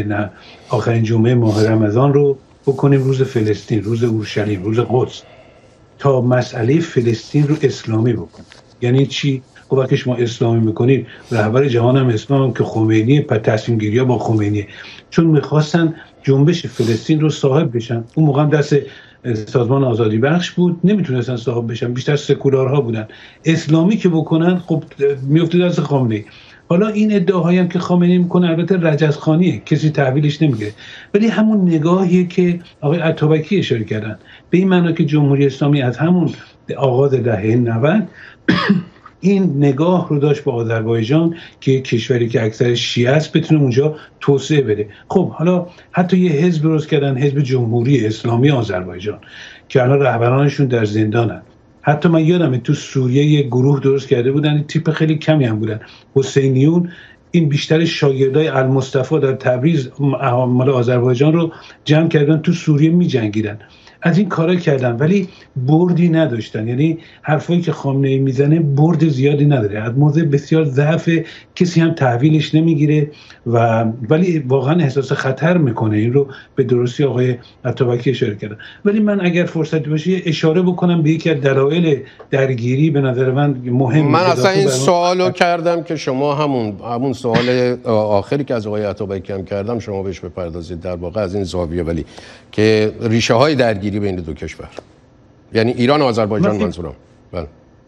جمعه ماه رمضان رو بکنیم روز فلسطین، روز اورشلیم، روز قدس، تا مسئله فلسطین رو اسلامی بکنیم. یعنی چی؟ خب وقتی شما اسلامی میکنید، رهبر جهان هم اسلام که خمینیه، پس تصمیم گیری ها با خمینیه، چون میخواستن جنبش فلسطین رو صاحب بشن. اون موقع دست سازمان آزادی بخش بود، نمیتونستن صاحب بشن، بیشتر سکولارها بودن. اسلامی که بکنن خب میفته دست خامنه‌ای. حالا این ادعاهایی هم که خامنه‌ای میکنه البته رجزخانیه، کسی تحویلش نمیگیره، ولی همون نگاهیه که آقای عطابکی اشاره کردن، به این معنا که جمهوری اسلامی از همون آغاز دهه 90 این نگاه رو داشت به آذربایجان که کشوری که اکثر شیعه است بتونه اونجا توسعه بده. خب حالا حتی یه حزب درست کردن، حزب جمهوری اسلامی آذربایجان، که الان رهبرانشون در زندانن. حتی من یادمه تو سوریه یه گروه درست کرده بودن، تیپ خیلی کمی هم بودن، حسینیون. این بیشتر شاگردای المصطفی در تبریز مال آذربایجان رو جمع کردن، تو سوریه می جنگیدن. از این کارا کردن ولی بردی نداشتن. یعنی حرفایی که خامنه‌ای میزنه برد زیادی نداره، از موضع بسیار ضعف، کسی هم تحویلش نمیگیره و ولی واقعا احساس خطر میکنه. این رو به درستی آقای عطابکی اشاره کردن. ولی من اگر فرصتی باشه اشاره بکنم به یکی از دلایل درگیری به نظر من مهم. من اصلا این سوالو کردم که شما همون سوال آخری که از آقای عطابکی هم کردم شما بهش بپردازید، در واقع از این زاویه، ولی که ریشه های درگیری بین دو کشور، یعنی ایران و آذربایجان منظورم. بله.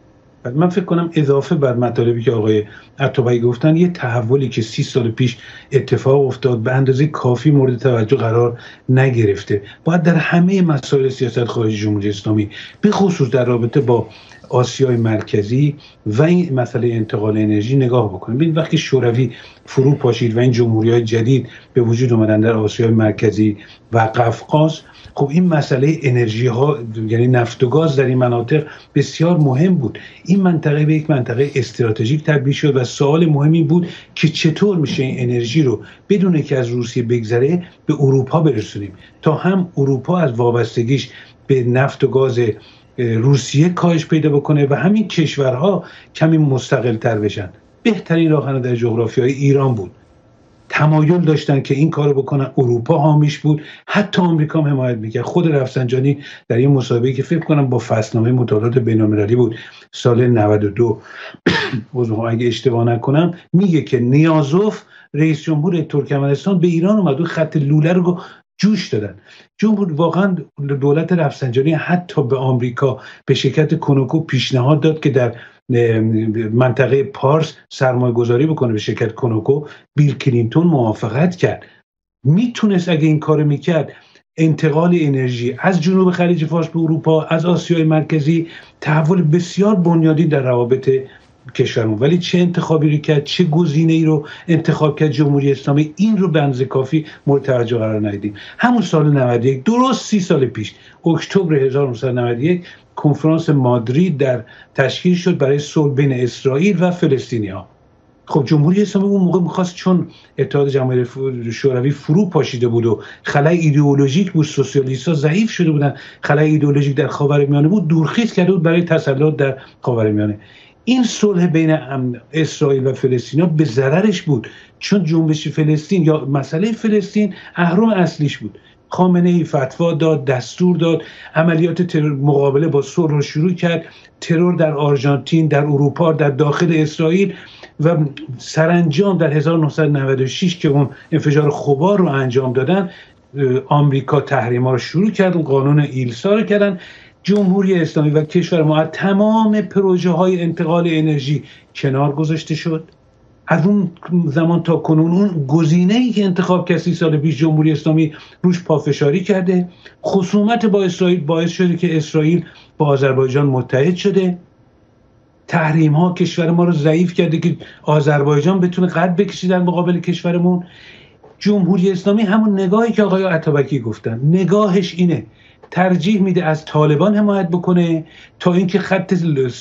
من فکر کنم اضافه بر مطالبی که آقای عطابکی گفتن، یه تحولی که 30 سال پیش اتفاق افتاد به اندازه کافی مورد توجه قرار نگرفته. باید در همه مسائل سیاست خارجی جمهوری اسلامی به خصوص در رابطه با آسیای مرکزی و این مسئله انتقال انرژی نگاه بکنیم. ببین وقتی شوروی فرو پاشید و این جمهوری‌های جدید به وجود اومدن در آسیای مرکزی و قفقاز، خب این مسئله انرژی ها یعنی نفت و گاز در این مناطق بسیار مهم بود. این منطقه به یک منطقه استراتژیک تبدیل شد و سوال مهمی بود که چطور میشه این انرژی رو بدون که از روسیه بگذره به اروپا برسونیم تا هم اروپا از وابستگیش به نفت و گاز روسیه کاهش پیدا بکنه و همین کشورها کمی مستقل تر بشن. بهترین راه در جغرافیای ایران بود. تمایل داشتن که این کارو بکنن، اروپا حامیش بود، حتی آمریکا هم حمایت میکرد. خود رفسنجانی در این مسابقه که فکر کنم با فصلنامه مطالعات بین‌المللی بود سال 92 اگه اشتباه نکنم، میگه که نیازوف رئیس جمهور ترکمنستان به ایران اومد و خط لوله رو جوش دادن. جمهور واقعا دولت رفسنجانی حتی به آمریکا به شرکت کنوکو پیشنهاد داد که در منطقه پارس سرمایه گذاری بکنه به شرکت کنوکو. بیل کلینتون موافقت کرد. میتونست اگه این کار میکرد انتقال انرژی از جنوب خلیج فارس به اروپا، از آسیای مرکزی، تحول بسیار بنیادی در روابط کشورمون. ولی چه انتخابی رو کرد، چه گزینه‌ای رو انتخاب کرد جمهوری اسلامی، این رو به اندازه کافی مورد توجه قرار ندیدیم. همون سال 91 درست 30 سال پیش اکتبر 1991 کنفرانس مادرید در تشکیل شد برای صلح بین اسرائیل و فلسطینی‌ها. خب جمهوری اسلامی اون موقع می‌خواست، چون اتحاد جماهیر شوروی فرو پاشیده بود و خلای ایدئولوژیک بود، سوسیالیست‌ها ضعیف شده بودن، خلای ایدئولوژیک در خاورمیانه بود، دورخیز کرده بود برای تسلط در خاورمیانه. این صلح بین اسرائیل و فلسطین به ضررش بود، چون جنبش فلسطین یا مسئله فلسطین اهرم اصلیش بود. خامنه‌ای فتوا داد، دستور داد، عملیات مقابله با صلح رو شروع کرد، ترور در آرژانتین، در اروپا، در داخل اسرائیل و سرانجام در 1996 که اون انفجار خبار رو انجام دادن، آمریکا تحریم‌ها رو شروع کرد، اون قانون ایلسا رو کردن. جمهوری اسلامی و کشور ما تمام پروژه های انتقال انرژی کنار گذاشته شد. از اون زمان تا کنون اون گزینه‌ای که انتخاب کرد 30 سال پیش جمهوری اسلامی روش پافشاری کرده. خصومت با اسرائیل باعث شده که اسرائیل با آذربایجان متحد شده. تحریم ها کشور ما رو ضعیف کرده که آذربایجان بتونه قد بکشه در مقابل کشورمون. جمهوری اسلامی همون نگاهی که آقای عطابکی گفتن، نگاهش اینه، ترجیح میده از طالبان حمایت بکنه تا اینکه خط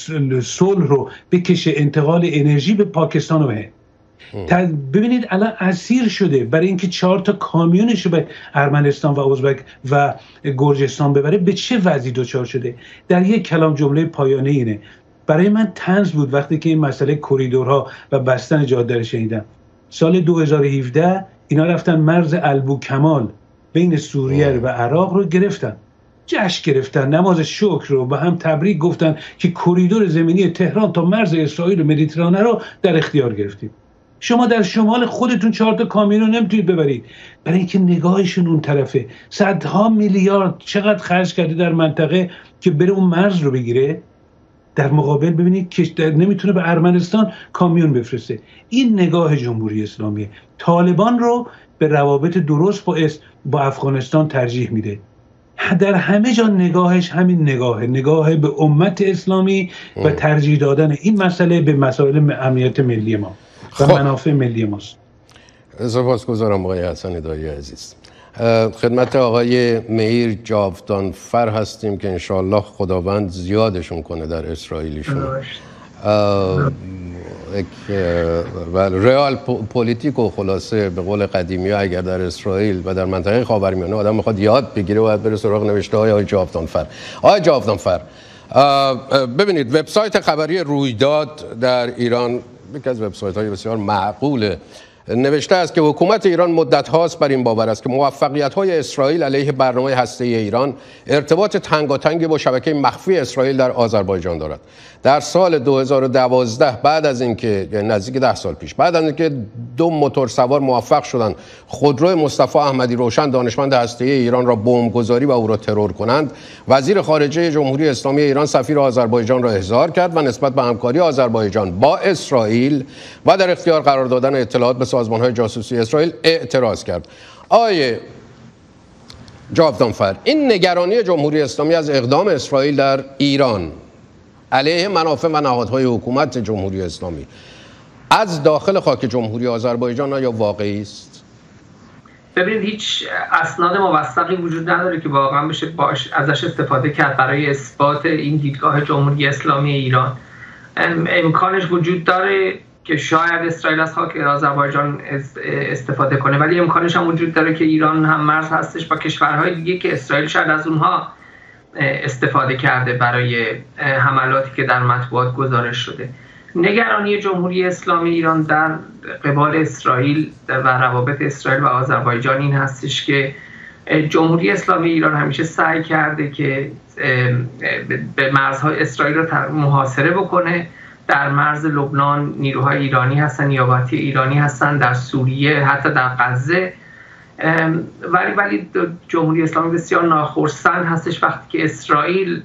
صلح رو بکشه انتقال انرژی به پاکستان و هند. ببینید الان اسیر شده برای اینکه 4 تا کامیونش رو به ارمنستان و ازبک و گرجستان ببره. به چه وضعی دچار شده؟ در یک کلام جمله پایانه اینه: برای من طنز بود وقتی که این مسئله کریدورها و بستن جاده رو شنیدم. سال 2017 اینا رفتن مرز البوکمال بین سوریه و عراق رو گرفتن، جشن گرفتن، نماز شکر رو به هم تبریک گفتن که کریدور زمینی تهران تا مرز اسرائیل و مدیترانه رو در اختیار گرفتیم. شما در شمال خودتون 4 تا کامیون رو نمیتونید ببرید، برای اینکه نگاهشون اون طرفه. صدها میلیارد چقدر خرج کرده در منطقه که بره اون مرز رو بگیره. در مقابل ببینید که نمیتونه به ارمنستان کامیون بفرسته. این نگاه جمهوری اسلامی. طالبان رو به روابط درست با افغانستان ترجیح میده. در همه جا نگاهش همین نگاه به امت اسلامی و ترجیح دادن این مسئله به مسائل امنیت ملی ما و منافع ملی ماست. سپاسگزارم آقای حسن دایی عزیز. خدمت آقای مهیر جاودانفر هستیم که انشاءالله خداوند زیادشون کنه در اسرائیلیشون. رئال پولیتیک و خلاصه به قول قدیمی ها اگر در اسرائیل و در منطقه خاورمیانه آدم میخواد یاد بگیره و باید بره سراغ نوشته های آقای جاودانفر. آقای جاودانفر، ببینید وبسایت خبری رویداد در ایران یکی از وبسایت های بسیار معقول نوشته است که حکومت ایران مدت هاست بر این باور است که موفقیت‌های اسرائیل علیه برنامه هسته‌ای ایران ارتباط تنگاتنگی با شبکه مخفی اسرائیل در آذربایجان دارد. در سال 2012 بعد از اینکه نزدیک 10 سال پیش بعد از اینکه 2 موتورسوار موفق شدند خودرو مصطفی احمدی روشن دانشمند هسته‌ای ایران را بمبگذاری و او را ترور کنند، وزیر خارجه جمهوری اسلامی ایران سفیر آذربایجان را احضار کرد و نسبت به همکاری آذربایجان با اسرائیل و در اختیار قرار دادن اطلاعات به سازمان‌های جاسوسی اسرائیل اعتراض کرد. آیه جاودانفر، این نگرانی جمهوری اسلامی از اقدام اسرائیل در ایران علیه منافع و نهادهای حکومت جمهوری اسلامی از داخل خاک جمهوری آذربایجان آیا واقعی است؟ ببینید هیچ اسناد موثقی وجود نداره که واقعا بشه ازش استفاده کرد برای اثبات این دیدگاه جمهوری اسلامی ایران. امکانش وجود داره که شاید اسرائیل از خاک آذربایجان استفاده کنه، ولی امکانش هم وجود داره که ایران هم مرز هستش با کشورهای دیگه که اسرائیل شاید از اونها استفاده کرده برای حملاتی که در مطبوعات گزارش شده. نگرانی جمهوری اسلامی ایران در قبال اسرائیل و روابط اسرائیل و آذربایجان این هستش که جمهوری اسلامی ایران همیشه سعی کرده که به مرزهای اسرائیل رو محاصره بکنه. در مرز لبنان نیروهای ایرانی هستن، نیابتی ایرانی هستن، در سوریه، حتی در غزه. ولی جمهوری اسلامی بسیار ناخرسند هستش وقتی که اسرائیل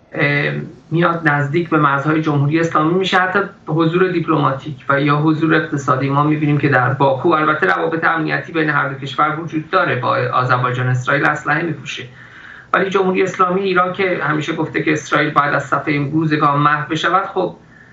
میاد نزدیک به مرزهای جمهوری اسلامی میشه، حتی حضور دیپلماتیک و یا حضور اقتصادی. ما میبینیم که در باکو البته روابط امنیتی بین هر دو کشور وجود داره، با آذربایجان اسرائیل اسلحه میفروشه، ولی جمهوری اسلامی ایران که همیشه گفته که اسرائیل باید از صفحه روزگار محو بشود، خب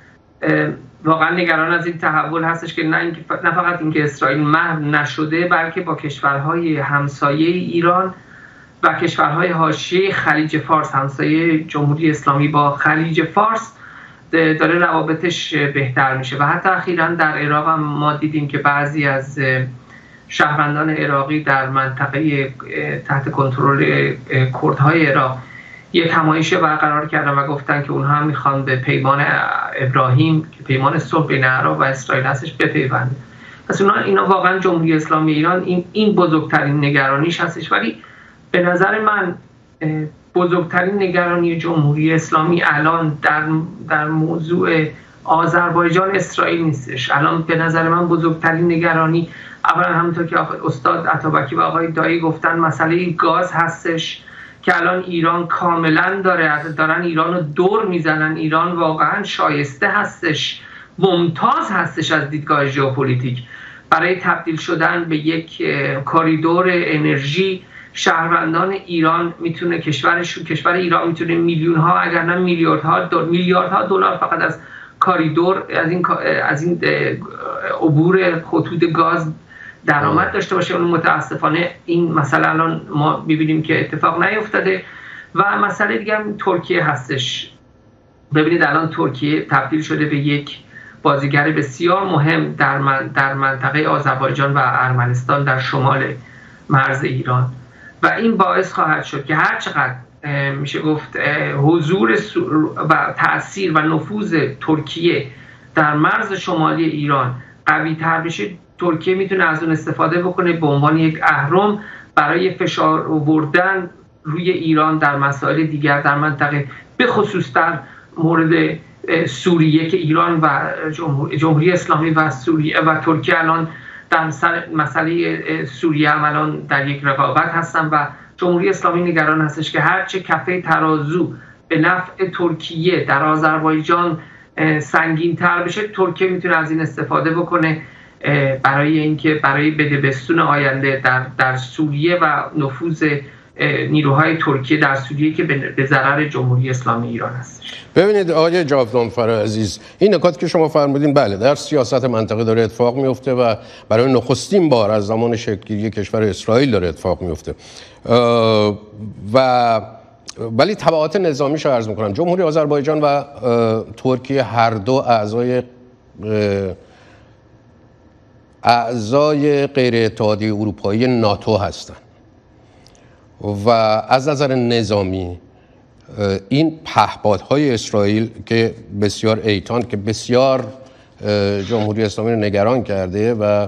واقعا نگران از این تحول هستش که نه فقط اینکه اسرائیل محو نشده، بلکه با کشورهای همسایه ایران و کشورهای حاشیه خلیج فارس، همسایه جمهوری اسلامی با خلیج فارس داره روابطش بهتر میشه. و حتی اخیراً در عراق هم ما دیدیم که بعضی از شهروندان عراقی در منطقه تحت کنترل کردهای عراق یک همایش برقرار کردن و گفتن که اونها هم میخوان به پیمان ابراهیم که پیمان صلح بین عراق و اسرائیل هستش بپیوندن. پس اینا واقعا جمهوری اسلامی ایران این بزرگترین نگرانیش هستش. ولی به نظر من بزرگترین نگرانی جمهوری اسلامی الان در موضوع آذربایجان اسرائیل نیستش. الان به نظر من بزرگترین نگرانی اولا همونطور که استاد عطابکی و آقای دایی گفتن مسئله گاز هستش که الان ایران کاملا دارن ایران رو دور میزنن. ایران واقعا شایسته هستش، ممتاز هستش از دیدگاه ژئوپلیتیک برای تبدیل شدن به یک کاریدور انرژی. شهروندان ایران میتونه کشور ایران میتونه میلیون ها اگر نه میلیاردها دلار فقط از کاریدور از این عبور خطوط گاز درآمد داشته باشه. اون متاسفانه این مسئله الان ما می‌بینیم که اتفاق نیفتاده. و مسئله دیگه هم ترکیه هستش. ببینید الان ترکیه تبدیل شده به یک بازیگر بسیار مهم در منطقه آذربایجان و ارمنستان در شمال مرز ایران و این باعث خواهد شد که هر چقدر میشه گفت حضور و تأثیر و نفوذ ترکیه در مرز شمالی ایران قوی تر بشه، ترکیه میتونه از اون استفاده بکنه به عنوان یک اهرم برای فشار آوردن روی ایران در مسائل دیگر در منطقه، به خصوص در مورد سوریه که ایران و جمهوری اسلامی و سوریه و ترکیه الان در مسئله سوریه هم الان در یک رقابت هستن و جمهوری اسلامی نگران هستش که هرچه کفه ترازو به نفع ترکیه در آذربایجان سنگین تر بشه، ترکیه میتونه از این استفاده بکنه برای اینکه برای بدبستون آینده در سوریه و نفوذ نیروهای ترکیه در سوریه که به ضرر جمهوری اسلامی ایران است. ببینید آقای جاودانفر عزیز، این نکاتی که شما فرمودین بله در سیاست منطقه داره اتفاق میفته و برای نخستین بار از زمان شکل‌گیری کشور اسرائیل داره اتفاق میفته ولی تبعات نظامیش رو عرض میکنم. جمهوری آذربایجان و ترکیه هر دو اعضای غیر اتحادیه اروپایی ناتو هستند و از نظر نظامی این پهپادهای اسرائیل که بسیار ایتان که بسیار جمهوری اسلامی رو نگران کرده و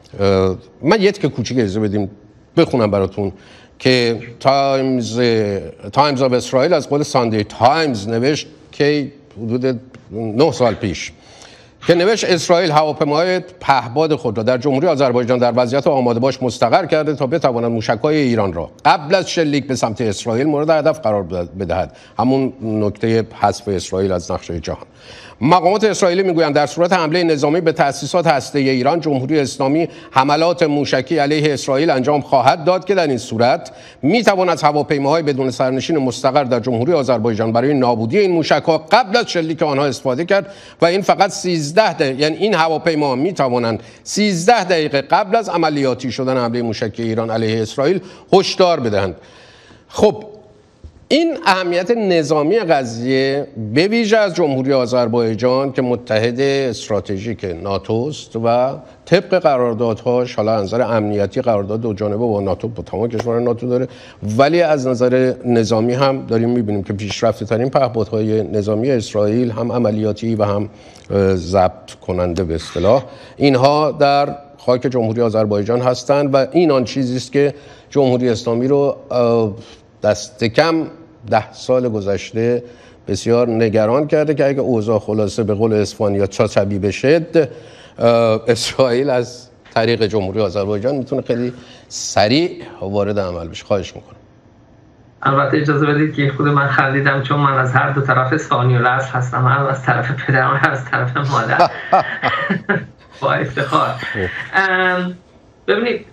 من یه تیکه کوچیک اجازه بدیم بخونم براتون که تایمز آف اسرائیل از قول ساندی تایمز نوشت که حدود 9 سال پیش که نوشت اسرائیل هواپیماهای پهپاد خود را در جمهوری آذربایجان در وضعیت آماده باش مستقر کرده تا بتواند موشک‌های ایران را قبل از شلیک به سمت اسرائیل مورد هدف قرار بدهد. همون نکته حذف اسرائیل از نقشه جهان. مقامات اسرائیلی میگویند در صورت حمله نظامی به تأسیسات هسته‌ای ایران جمهوری اسلامی حملات موشکی علیه اسرائیل انجام خواهد داد که در این صورت میتواند از هواپیماهای بدون سرنشین مستقر در جمهوری آذربایجان برای نابودی این موشک‌ها قبل از شلیک آنها استفاده کرد و این فقط 13 دقیقه، یعنی این هواپیما میتوانند 13 دقیقه قبل از عملیاتی شدن حمله موشکی ایران علیه اسرائیل هشدار بدهند. خب این اهمیت نظامی قضیه به ویژه از جمهوری آذربایجان که متحد استراتژیک ناتوست و طبق قراردادهاش، حالا از نظر امنیتی قرارداد دو جانبه با ناتو با تمام کشورهای ناتو داره، ولی از نظر نظامی هم داریم میبینیم که پیشرفته ترین پهپادهای نظامی اسرائیل هم عملیاتی و هم ضبط کننده به اصطلاح اینها در خاک جمهوری آذربایجان هستند و این آن چیزی است که جمهوری اسلامی رو دست کم 10 سال گذشته بسیار نگران کرده که اگه اوضاع خلاصه به قول اسپانیا چاچبی بشه، اسرائیل از طریق جمهوری آذربایجان میتونه خیلی سریع وارد عمل بشه. خواهش میکنم. البته اجازه بدید که خود من خندیدم چون من از هر دو طرف اسپانیا اصل هستم، هم از طرف پدرم هم از طرف مادر. با افتخار. ببینید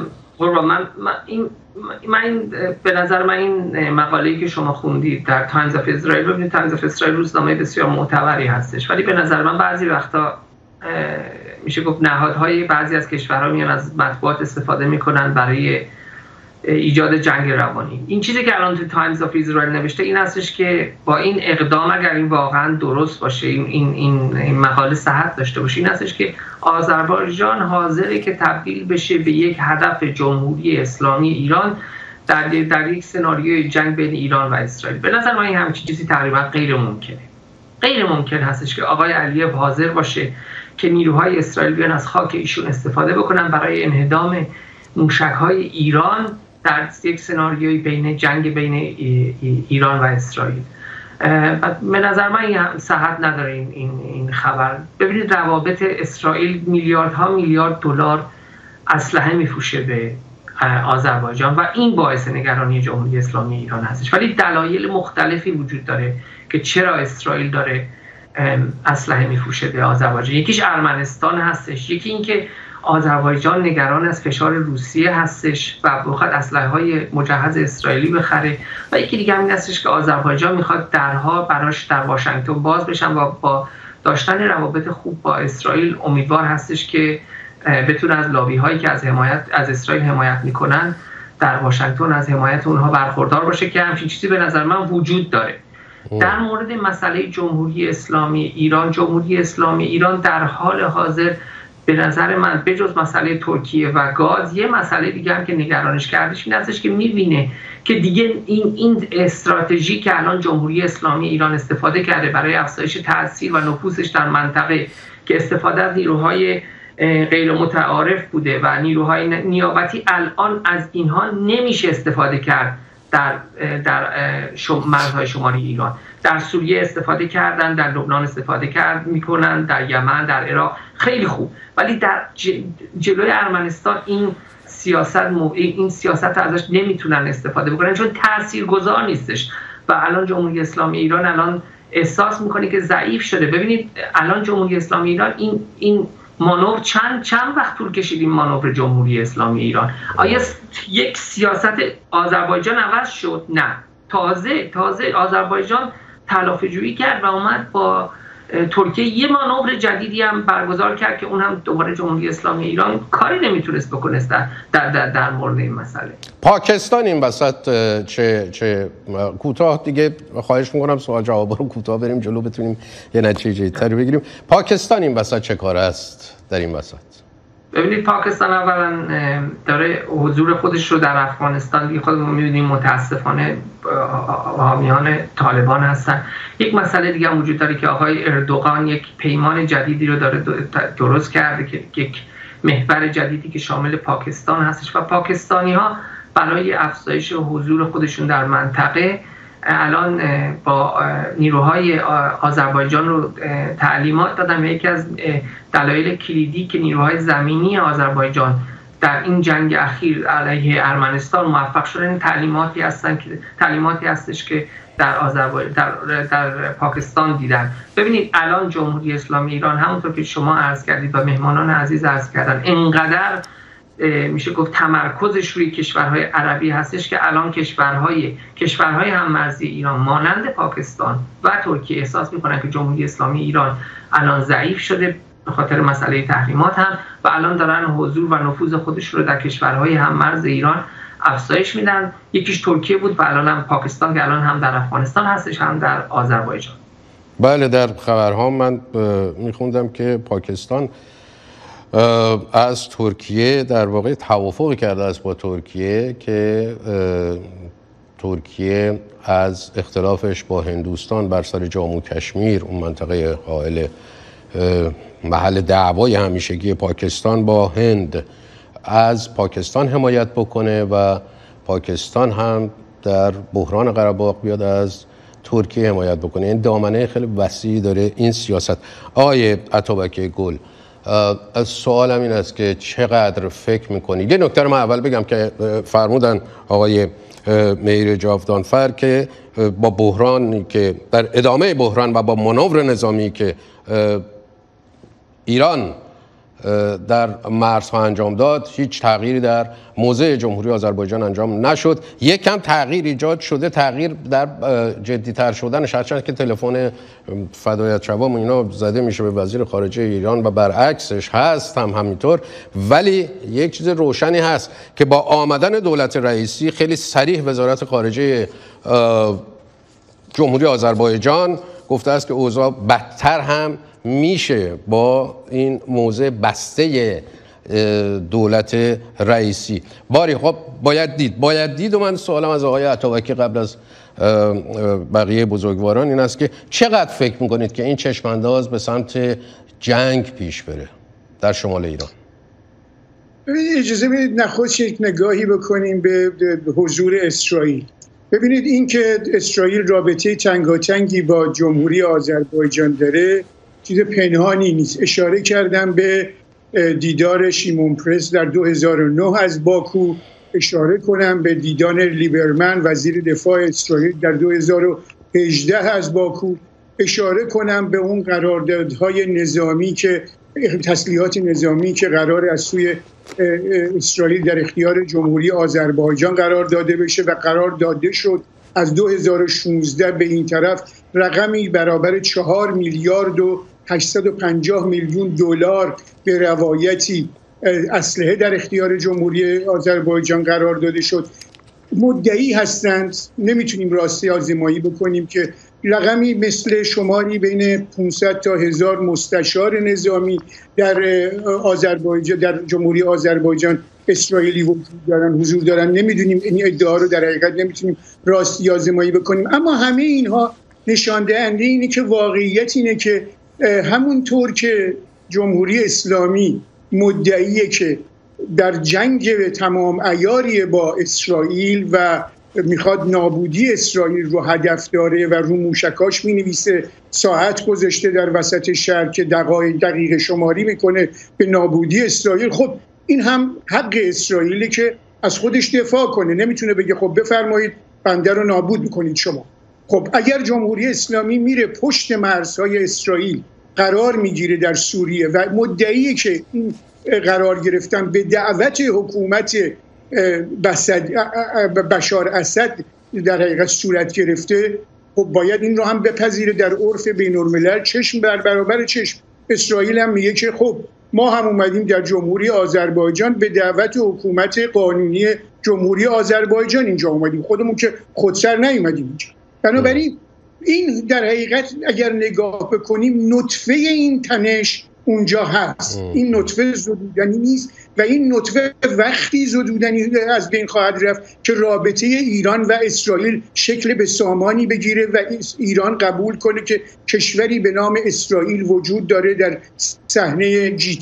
من به نظر من این مقاله‌ای که شما خوندید در تایمز آف اسرائیل، ببینید تایمز آف اسرائیل روزنامه بسیار معتبری هستش، ولی به نظر من بعضی وقتا میشه گفت نهادهای بعضی از کشورها میان از مطبوعات استفاده میکنن برای ایجاد جنگ روانی. این چیزی که الان تو تایمز آف اسرائیل نوشته این هستش که با این اقدام اگر این واقعا درست باشه، این مقاله صحت داشته باشه، این هستش که آذربایجان حاضره که تبدیل بشه به یک هدف جمهوری اسلامی ایران در یک سناریوی جنگ بین ایران و اسرائیل. به نظر من این همچین چیزی تقریبا غیر ممکن هستش که آقای علیف حاضر باشه که نیروهای اسرائیل بیان از خاک ایشون استفاده بکنن برای انهدام موشک‌های ایران در یک سناریوی جنگ بین ایران و اسرائیل. به نظر من این صحت نداره این خبر. ببینید روابط اسرائیل میلیاردها میلیارد دلار اسلحه میفروشه به آذربایجان و این باعث نگرانی جمهوری اسلامی ایران هستش، ولی دلایل مختلفی وجود داره که چرا اسرائیل داره اسلحه میفروشه به آذربایجان. یکیش ارمنستان هستش، یکی این که آذربایجان نگران از فشار روسیه هستش و بخواد اسلحه‌های مجهز اسرائیلی بخره، و یکی دیگه همین هستش که آذربایجان میخواد درها براش در واشنگتن باز بشن و با داشتن روابط خوب با اسرائیل امیدوار هستش که بتونه از لابی‌هایی که از اسرائیل حمایت میکنن در واشنگتن از حمایت اونها برخوردار باشه، که همچین چیزی به نظر من وجود داره. در مورد مسئله جمهوری اسلامی ایران در حال حاضر به نظر من بجز مسئله ترکیه و گاز، یه مسئله دیگه هم که نگرانش کردش این هستش که میبینه که دیگه این استراتژی که الان جمهوری اسلامی ایران استفاده کرده برای افزایش تأثیر و نفوذش در منطقه، که استفاده از نیروهای غیر متعارف بوده و نیروهای نیابتی، الان از اینها نمیشه استفاده کرد در مرزهای شمالی ایران. در سوریه استفاده کردن، در لبنان استفاده میکنن، در یمن، در عراق، خیلی خوب، ولی در جلوی ارمنستان این سیاست ازش نمیتونن استفاده بکنن چون تاثیرگذار نیستش و الان جمهوری اسلامی ایران الان احساس میکنه که ضعیف شده. ببینید الان جمهوری اسلامی ایران این مانور چند وقت طول کشید این مانور جمهوری اسلامی ایران؟ آیا یک سیاست آذربایجان عوض شد؟ نه، تازه آذربایجان تلافی‌جویی کرد و اومد با ترکیه یه مانور جدیدی هم برگزار کرد که اون هم دوباره جمهوری اسلامی ایران کاری نمیتونست بکنه در مورد این مسئله. پاکستان این وسط چه کوتاه دیگه خواهش میکنم سوال جواب رو کوتاه بریم جلو بتونیم یه نتیجه تری بگیریم. پاکستان این وسط چه کار است در این وسط؟ ببینید پاکستان اولا داره حضور خودش رو در افغانستان دیگه خودمون می‌بینیم متاسفانه حامیان طالبان هستن. یک مسئله دیگه هم وجود داره که آقای اردوغان یک پیمان جدیدی رو داره درست کرده که یک محور جدیدی که شامل پاکستان هستش و پاکستانی‌ها برای افزایش حضور خودشون در منطقه الان با نیروهای آذربایجان رو تعلیمات دادن و یکی از دلایل کلیدی که نیروهای زمینی آذربایجان در این جنگ اخیر علیه ارمنستان موفق شدن تعلیماتی هستش که در پاکستان دیدن. ببینید الان جمهوری اسلامی ایران همونطور که شما عرض کردید و مهمانان عزیز عرض کردن اینقدر میشه گفت تمرکزش روی کشورهای عربی هستش که الان کشورهای هم‌مرزی ایران مانند پاکستان و ترکیه احساس میکنن که جمهوری اسلامی ایران الان ضعیف شده به خاطر مسئله تحریمات هم و الان دارن حضور و نفوذ خودش رو در کشورهای هم‌مرز ایران افزایش میدن. یکیش ترکیه بود و الان هم پاکستان که الان هم در افغانستان هستش هم در آذربایجان. بله در خبرها من میخوندم که پاکستان از ترکیه در واقع توافق کرده است با ترکیه که ترکیه از اختلافش با هندوستان بر سر جامو کشمیر، اون منطقه قائل محل دعوای همیشگی پاکستان با هند، از پاکستان حمایت بکنه و پاکستان هم در بحران قره باغ بیاد از ترکیه حمایت بکنه. این دامنه خیلی وسیعی داره این سیاست. آقای عطابک گل، از سوالم این است که چقدر فکر میکنید، یه نکته رو من اول بگم که فرمودن آقای مهیر جاودانفر که با بحرانی که در ادامه بحران و با مانور نظامی که ایران در مرزها انجام داد هیچ تغییری در موضع جمهوری آذربایجان انجام نشد. یک کم تغییر ایجاد شده، تغییر در جدی‌تر شدنش، هرچند که تلفن فدایت شوام اینا زده میشه به وزیر خارجه ایران و برعکسش هست هم همینطور، ولی یک چیز روشنی هست که با آمدن دولت رئیسی خیلی صریح وزارت خارجه جمهوری آذربایجان گفته است که اوضاع بدتر هم میشه با این موضع بسته دولت رئیسی. باری خب باید دید و من سوالم از آقای عطابکی قبل از بقیه بزرگواران این است که چقدر فکر میکنید که این چشمانداز به سمت جنگ پیش بره در شمال ایران؟ اجازه بدید نخست یک نگاهی بکنیم به حضور اسرائیل. ببینید این که اسرائیل رابطه تنگاتنگی با جمهوری آذربایجان داره چیز پنهانی نیست. اشاره کردم به دیدار شیمون پرس در 2009 از باکو، اشاره کنم به دیدار لیبرمن وزیر دفاع اسرائیل در 2018 از باکو، اشاره کنم به اون قراردادهای نظامی که تسلیحات نظامی که قرار از سوی اسرائیل در اختیار جمهوری آذربایجان قرار داده بشه و قرار داده شد. از 2016 به این طرف رقمی برابر 4 میلیارد و 850 میلیون دلار به روایتی اسلحه در اختیار جمهوری آذربایجان قرار داده شد. مدعی هستند، نمیتونیم راستی آزمایی بکنیم، که رقمی مثل شماری بین 500 تا 1000 مستشار نظامی در آذربایجان، در جمهوری آذربایجان اسرائیلی حضور دارن. نمیدونیم این ادعا رو در حقیقت نمیتونیم راستی آزمایی بکنیم، اما همه اینها نشان دهنده اینه که واقعیت اینه که همونطور که جمهوری اسلامی مدعیه که در جنگ تمام عیاری با اسرائیل و میخواد نابودی اسرائیل رو هدف داره و رو موشکاش مینویسه، ساعت گذاشته در وسط شهر که دقیقه شماری میکنه به نابودی اسرائیل. خب این هم حق اسرائیلی که از خودش دفاع کنه، نمیتونه بگه خب بفرمایید بنده رو نابود میکنید شما. خب اگر جمهوری اسلامی میره پشت مرزهای اسرائیل قرار میگیره در سوریه و مدعیه که این قرار گرفتن به دعوت حکومت بشار اسد در حقیقت صورت گرفته، خب باید این رو هم بپذیره در عرف بین‌الملل چشم بر برابر چشم. اسرائیل هم میگه که خب ما هم اومدیم در جمهوری آذربایجان به دعوت حکومت قانونی جمهوری آذربایجان اینجا اومدیم، خودمون که خودسر نیومدیم اینجا. بنابراین این در حقیقت اگر نگاه بکنیم نطفه این تنش اونجا هست. این نطفه زدودنی نیست و این نطفه وقتی زدودنی از بین خواهد رفت که رابطه ایران و اسرائیل شکل به سامانی بگیره و ایران قبول کنه که کشوری به نام اسرائیل وجود داره در صحنه جیتی.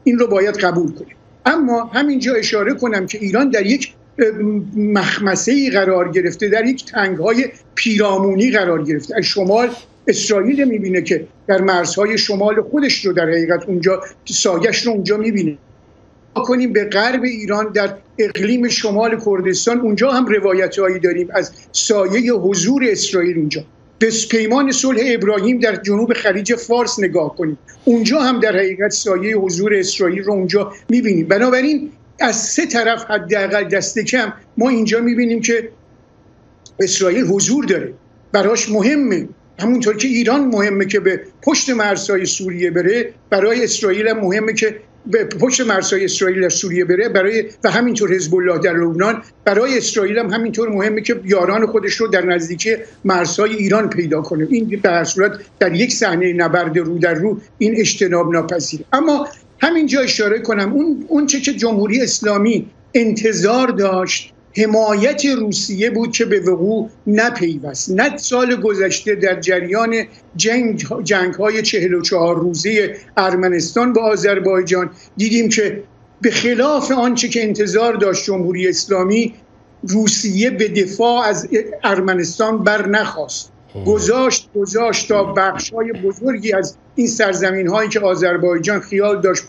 این رو باید قبول کنیم. اما همینجا اشاره کنم که ایران در یک مخمسه‌ای قرار گرفته، در یک تنگ‌های پیرامونی قرار گرفته. از شمال اسرائیل می‌بینه که در مرزهای شمال خودش رو در حقیقت اونجا سایش رو اونجا می‌بینه. کنیم به غرب ایران در اقلیم شمال کردستان، اونجا هم روایت‌هایی داریم از سایه حضور اسرائیل اونجا. به پیمان صلح ابراهیم در جنوب خلیج فارس نگاه کنیم، اونجا هم در حقیقت سایه حضور اسرائیل رو اونجا می‌بینیم. بنابراین از سه طرف حداقل دست کم ما اینجا می‌بینیم که اسرائیل حضور داره، براش مهمه، همونطور که ایران مهمه که به پشت مرزهای سوریه بره، برای اسرائیل هم مهمه که به پشت مرزهای اسرائیل در سوریه بره، و همینطور حزب الله در لبنان. برای اسرائیل هم همینطور مهمه که یاران خودش رو در نزدیکی مرزهای ایران پیدا کنه. این به هر صورت در یک صحنه نبرد رو در رو این اجتناب ناپذیره. اما همینجا اشاره کنم اون چه که جمهوری اسلامی انتظار داشت حمایت روسیه بود که به وقوع نپیوست. نه سال گذشته در جریان جنگ‌های 44 روزه ارمنستان با آذربایجان دیدیم که به خلاف آنچه که انتظار داشت جمهوری اسلامی، روسیه به دفاع از ارمنستان بر نخواست. گذاشت تا بخش‌های بزرگی از این سرزمین‌هایی که آذربایجان خیال داشت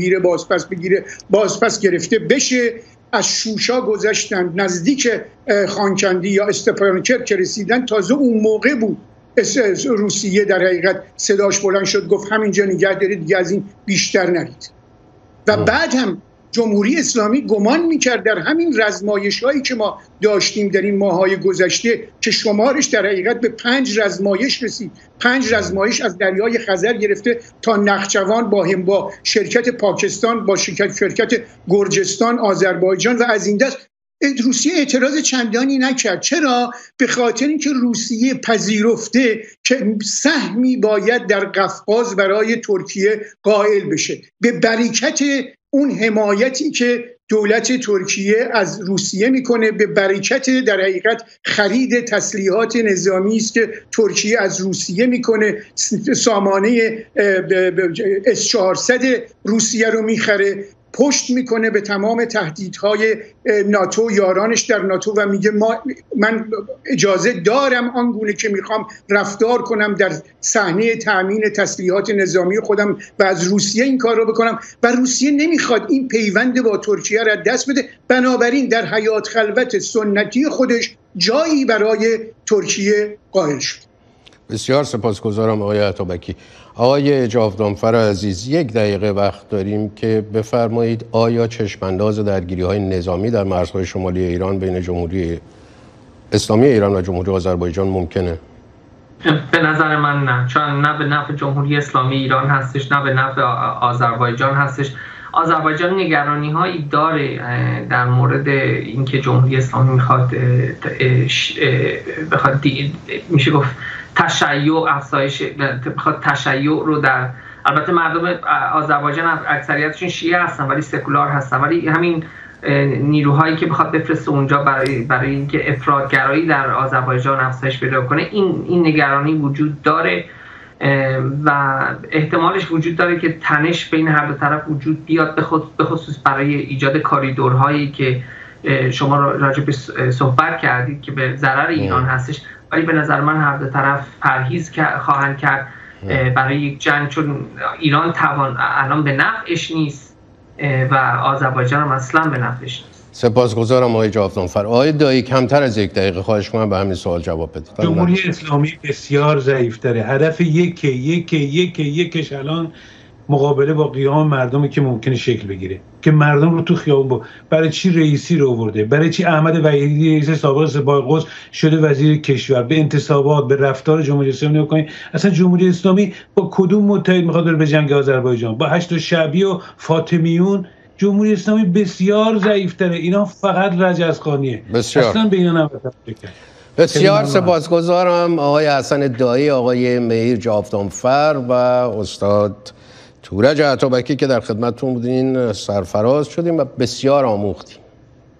باز پس گرفته بشه. از شوشا گذشتن، نزدیک خانکندی یا استپانکرک که رسیدن، تازه اون موقع بود روسیه در حقیقت صداش بلند شد، گفت همینجا نگه دارید، دیگه از این بیشتر نرید. و بعد هم جمهوری اسلامی گمان میکرد در همین رزمایش‌هایی که ما داشتیم در این ماه‌های گذشته که شمارش در حقیقت به 5 رزمایش رسید، 5 رزمایش از دریای خزر گرفته تا نخچوان با شرکت پاکستان، با شرکت گرجستان، آذربایجان و از این دست، روسیه اعتراض چندانی نکرد. چرا؟ به خاطر اینکه روسیه پذیرفته که سهمی باید در قفقاز برای ترکیه قائل بشه، به برکت اون حمایتی که دولت ترکیه از روسیه میکنه، به برکت در حقیقت خرید تسلیحات نظامی است که ترکیه از روسیه میکنه، سامانه S-400 روسیه رو میخره، پشت میکنه به تمام تهدیدهای ناتو، یارانش در ناتو، و میگه من اجازه دارم آنگونه که میخوام رفتار کنم در صحنه تأمین تسلیحات نظامی خودم و از روسیه این کار رو بکنم. و روسیه نمیخواد این پیوند با ترکیه را دست بده، بنابراین در حیات خلوت سنتی خودش جایی برای ترکیه قائل شد. بسیار سپاسگزارم آقای عطابکی. آقای جاودانفر عزیز، 1 دقیقه وقت داریم که بفرمایید آیا چشمانداز درگیری‌های نظامی در مرزهای شمالی ایران بین جمهوری اسلامی ایران و جمهوری آذربایجان ممکنه؟ به نظر من نه، چون نه به نفع جمهوری اسلامی ایران هستش، نه به نفع آذربایجان هستش. آذربایجان نگرانی‌هایی داره در مورد اینکه جمهوری اسلامی بخواد میشه گفت تشیع افزایش، بخواد تشیع رو در، البته مردم آذربایجان اکثریتشون شیعه هستن ولی سکولار هستن، ولی همین نیروهایی که بخواد بفرسته اونجا برای اینکه افراطگرایی در آذربایجان افزایش پیدا کنه، این نگرانی وجود داره و احتمالش وجود داره که تنش بین هر دو طرف وجود بیاد، به خصوص برای ایجاد کاریدورهایی که شما راجع به صحبت کردید که به ضرر ایران هستش. ولی به نظر من هر دو طرف پرهیز خواهند کرد برای یک جنگ، چون ایران الان به نفعش نیست و آذربایجان هم اصلا به نفعش نیست. سپاسگزارم آقای جاودانفر. آقای دایی، کمتر از 1 دقیقه خواهش کنم به همین سوال جواب بدید. جمهوری اسلامی بسیار ضعیف‌تره. هدف یکش الان مقابله با قیام مردمی که ممکنه شکل بگیره، که مردم رو تو خیابون برای چی رئیسی رو آورده، برای چی احمد وحیدی رئیس سابق سپاه قدس شده وزیر کشور، به انتصابات، به رفتار جمهوری اسلامی نگاه کنید. اصلا جمهوری اسلامی با کدوم متحد میخواد به جنگ آذربایجان؟ با 8 شعبی و فاطمیون. جمهوری اسلامی بسیار ضعیف‌تره. اینا فقط رجزخانیه. اصلا به اینا نباید فکر کرد. بسیار سپاسگزارم آقای حسن دایی، آقای مهیر جاودانفر و استاد تورج عطابکی که در خدمتتون بودین. سرفراز شدیم و بسیار آموختیم.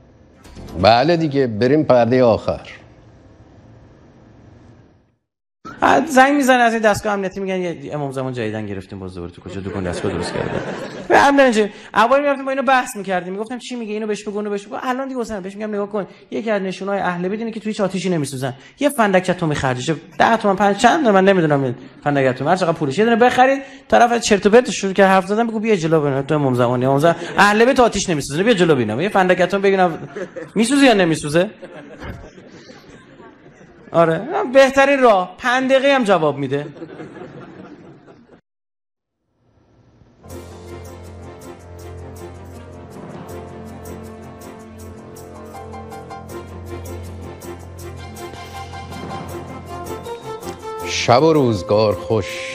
بله دیگه، بریم پرده آخر. زنگ میزنه از این دستگاه امنیتی میگن یه امام زمان جدیدن گرفتیم باز دوباره تو کجا دکون دستگاه درست کرده. همین اینجوری اول میرفتیم با اینو بحث میکردیم میگفتم چی میگه اینو بهش بگو اونو بهش بگو. الان دیگه اصلا بهش میگم نگاه کن یکی از نشونهای اهل بیت اینه که توی هیچ آتیشی نمیسوزن. یه فندک تو میخرجشه 10 تومن 5 چند من نمیدونم فندک تو هر چقدر پولش یه دونه بخرید طرف چرت و پرت شروع کرد حرف زدن بگو بیا جلو ببین تو امام زمانی اهل بیت آتیش نمیسوزه بیا جلو ببینم یه فندک تو ببینم میسوزه یا نمیسوزه. آره بهترین راه 5 دقیقه هم جواب میده. شب و روزگار خوش